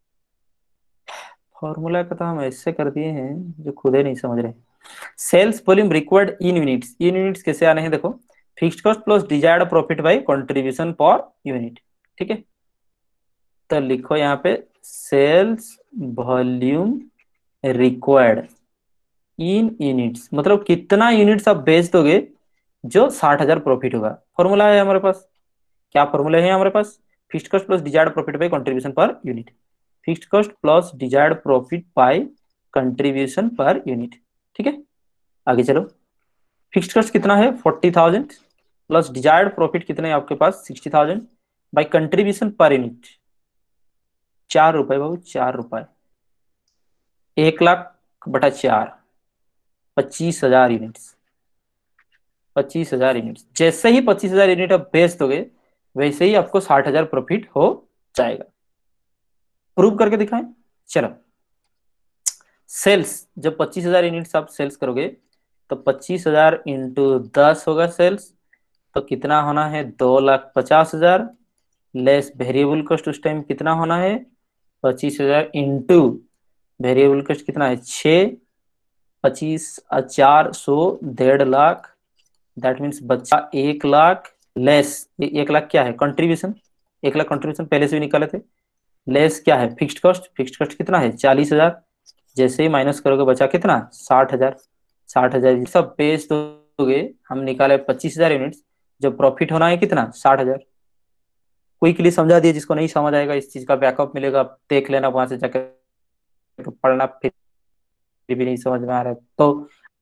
Speaker 1: फॉर्मूला का तो हम ऐसे कर दिए हैं जो खुद ही नहीं समझ रहे। Sales volume required in units, in units कैसे आने हैं देखो, fixed cost plus desired profit by contribution per unit. ठीक है, तो लिखो यहाँ पे sales volume required in units, मतलब कितना यूनिट्स आप बेच दोगे जो साठ हजार प्रॉफिट होगा। फॉर्मूला है हमारे पास, क्या फॉर्मूला है हमारे पास, fixed cost plus desired profit by contribution per unit, fixed cost plus desired profit by contribution per unit. ठीक है, आगे चलो, फिक्स्ड कॉस्ट कितना है forty thousand, plus desired profit कितना है आपके पास sixty thousand, by contribution per unit चार रुपए बाबू, चार रुपए, एक लाख बटा चार, पच्चीस हजार यूनिट्स, पच्चीस हजार यूनिट। जैसे ही पच्चीस हजार यूनिट आप बेच दोगे, वैसे ही आपको साठ हजार प्रॉफिट हो जाएगा। प्रूव करके दिखाएं, चलो। सेल्स जब पच्चीस हजार यूनिट्स आप सेल्स करोगे, तो पच्चीस हजार इंटू दस होगा सेल्स, तो कितना होना है, दो लाख पचास हजार, लेस वेरिएबल कॉस्ट उस टाइम कितना होना है, पच्चीस हजार इंटू वेरिएबल कॉस्ट कितना है, छ, पच्चीस चार सौ, डेढ़ लाख, दैट मीन्स बच्चा एक लाख, लेस एक लाख क्या है कंट्रीब्यूशन, एक लाख कंट्रीब्यूशन पहले से भी निकाले थे, लेस क्या है फिक्स्ड कॉस्ट, फिक्स्ड कॉस्ट कितना है चालीस हजार, जैसे ही माइनस करोगे बचा कितना, साठ हजार, साठ हजार सब बेच दोगे, हम निकाले पच्चीस हजार यूनिट्स, जो प्रॉफिट होना है कितना, साठ हजार। कोई के लिए समझा दिया, जिसको नहीं समझ आएगा इस चीज का बैकअप मिलेगा, आप देख लेना वहां से जाकर, पढ़ना फिर भी नहीं समझ में आ रहा है तो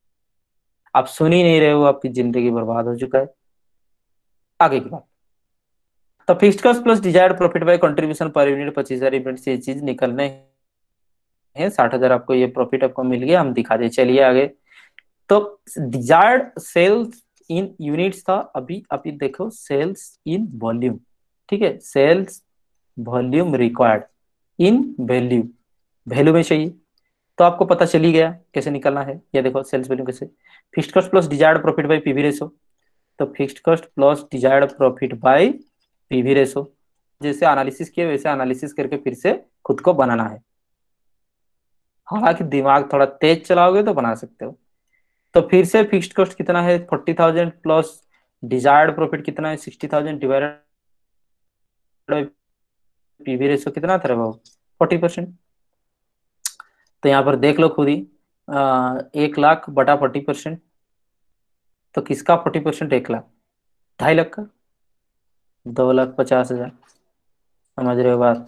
Speaker 1: आप सुन ही नहीं रहे हो, आपकी जिंदगी बर्बाद हो चुका है। आगे की बात, तो fixed cost plus desired profit by contribution per unit पच्चीस हजार यूनिट से ये चीज निकलने हैं, साठ हजार आपको ये प्रॉफिट आपको मिल गया, हम दिखा दे, चलिए आगे। तो डिजायर्ड सेल्स इन यूनिट्स था, अभी अभी देखो सेल्स इन वॉल्यूम, ठीक है, sales volume required in value, value में चाहिए, तो आपको पता चल ही गया कैसे निकलना है, ये देखो सेल्स वैल्यू कैसे, fixed cost plus desired profit by PV ratio, तो fixed cost plus desired profit by PV ratio, जैसे एनालिसिस किए वैसे एनालिसिस करके फिर से खुद को बनाना है, हालांकि दिमाग थोड़ा तेज चलाओगे तो बना सकते हो। तो फिर से फिक्स्ड कॉस्ट कितना है, forty thousand, plus desired profit कितना है, sixty thousand, divided by PV ratio कितना था बाबू, फोर्टी परसेंट। तो यहाँ पर देख लो खुद ही, आ, एक लाख बटा फोर्टी परसेंट, तो किसका फोर्टी परसेंट, एक लाख, ढाई लाख का, दो लाख पचास हजार, समझ रहे हो बात,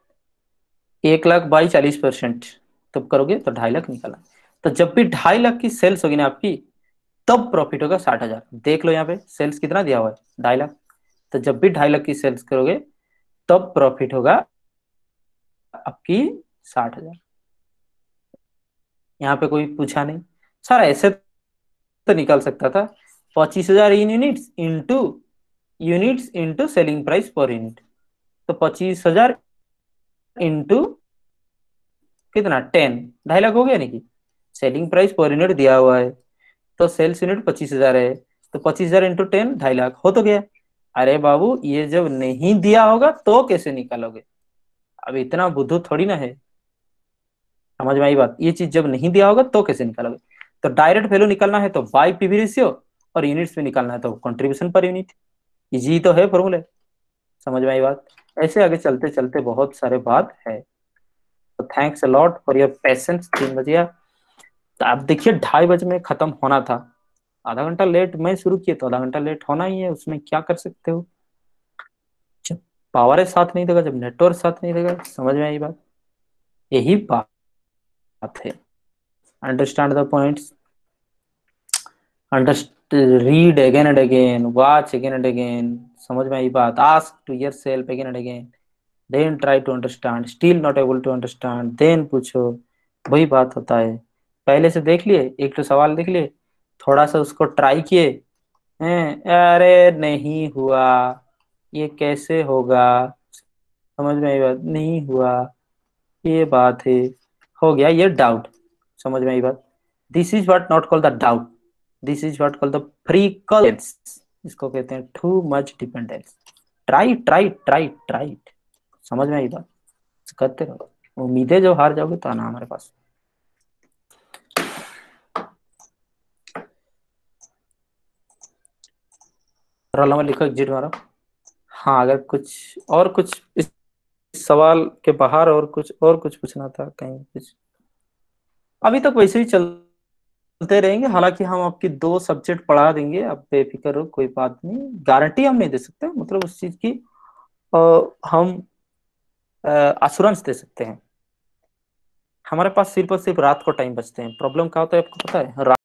Speaker 1: एक लाख बाई चालीस परसेंट, तब करोगे तो ढाई लाख निकाला। तो जब भी ढाई लाख की सेल्स होगी ना आपकी, तब प्रॉफिट होगा साठ हजार, देख लो यहाँ पे सेल्स कितना दिया हुआ है, ढाई लाख, तो जब भी ढाई लाख की सेल्स करोगे तब प्रॉफिट होगा आपकी साठ हजार। यहाँ पे कोई पूछा नहीं, सर ऐसे तो निकल सकता था, पच्चीस हजार in units into units into selling price per unit, तो पच्चीस हजार इंटू कितना, टेन, ढाई लाख हो गया नहीं कि, सेलिंग प्राइस पर यूनिट दिया हुआ है, तो सेल्स यूनिट पच्चीस हजार है, तो पच्चीस हजार इंटू टेन, ढाई लाख हो तो गया। अरे बाबू ये जब नहीं दिया होगा तो कैसे निकालोगे, अब इतना बुद्धू थोड़ी ना है, समझ में आई बात, ये चीज जब नहीं दिया होगा तो कैसे निकालोगे। तो डायरेक्ट वैल्यू निकालना है तो बाई पीवी रेशियो, और यूनिट्स में निकालना है तो कंट्रीब्यूशन पर यूनिट, इजी तो है फॉर्मूले, समझ में आई बात। ऐसे आगे चलते चलते बहुत सारे बात है, तो thanks a lot for your patience, तीन बजे तो आप देखिए ढाई बजे में खत्म होना था, आधा घंटा लेट मैं शुरू किया तो आधा घंटा लेट होना ही है, उसमें क्या कर सकते हो, जब पावर साथ नहीं देगा, जब नेटवर्क साथ नहीं देगा, समझ में आई बात, यही बात है। Understand the points, understand read again and again, watch again and again, समझ में आई बात, ask to yourself again and again, then try to understand, still not able to understand, then पूछो, वही बात होता है। पहले से देख लिए, एक तो सवाल देख लिए, थोड़ा सा उसको ट्राई किए हैं, अरे नहीं हुआ, ये कैसे होगा, समझ में आई बात, नहीं हुआ, ये बात है, हो गया ये डाउट, समझ में आई बात, this is what not called the doubt, this is what called the frequence, इसको कहते हैं too much dependence, try try try try, समझ में आई बात, करते रहो, उम्मीदें जो हार जाओगे तो आना हमारे पास। रोल नंबर लिखो, एग्जिट मारो। हाँ अगर कुछ और कुछ इस सवाल के बाहर और कुछ और कुछ पूछना था कहीं कुछ, अभी तक वैसे ही चलते रहेंगे, हालांकि हम आपकी दो सब्जेक्ट पढ़ा देंगे, आप बेफिक्र हो, कोई बात नहीं, गारंटी हम नहीं दे सकते, मतलब उस चीज की अ, हम अश्योरेंस दे सकते हैं। हमारे पास सिर्फ और सिर्फ रात को टाइम बचते हैं, प्रॉब्लम क्या होता है आपको पता है,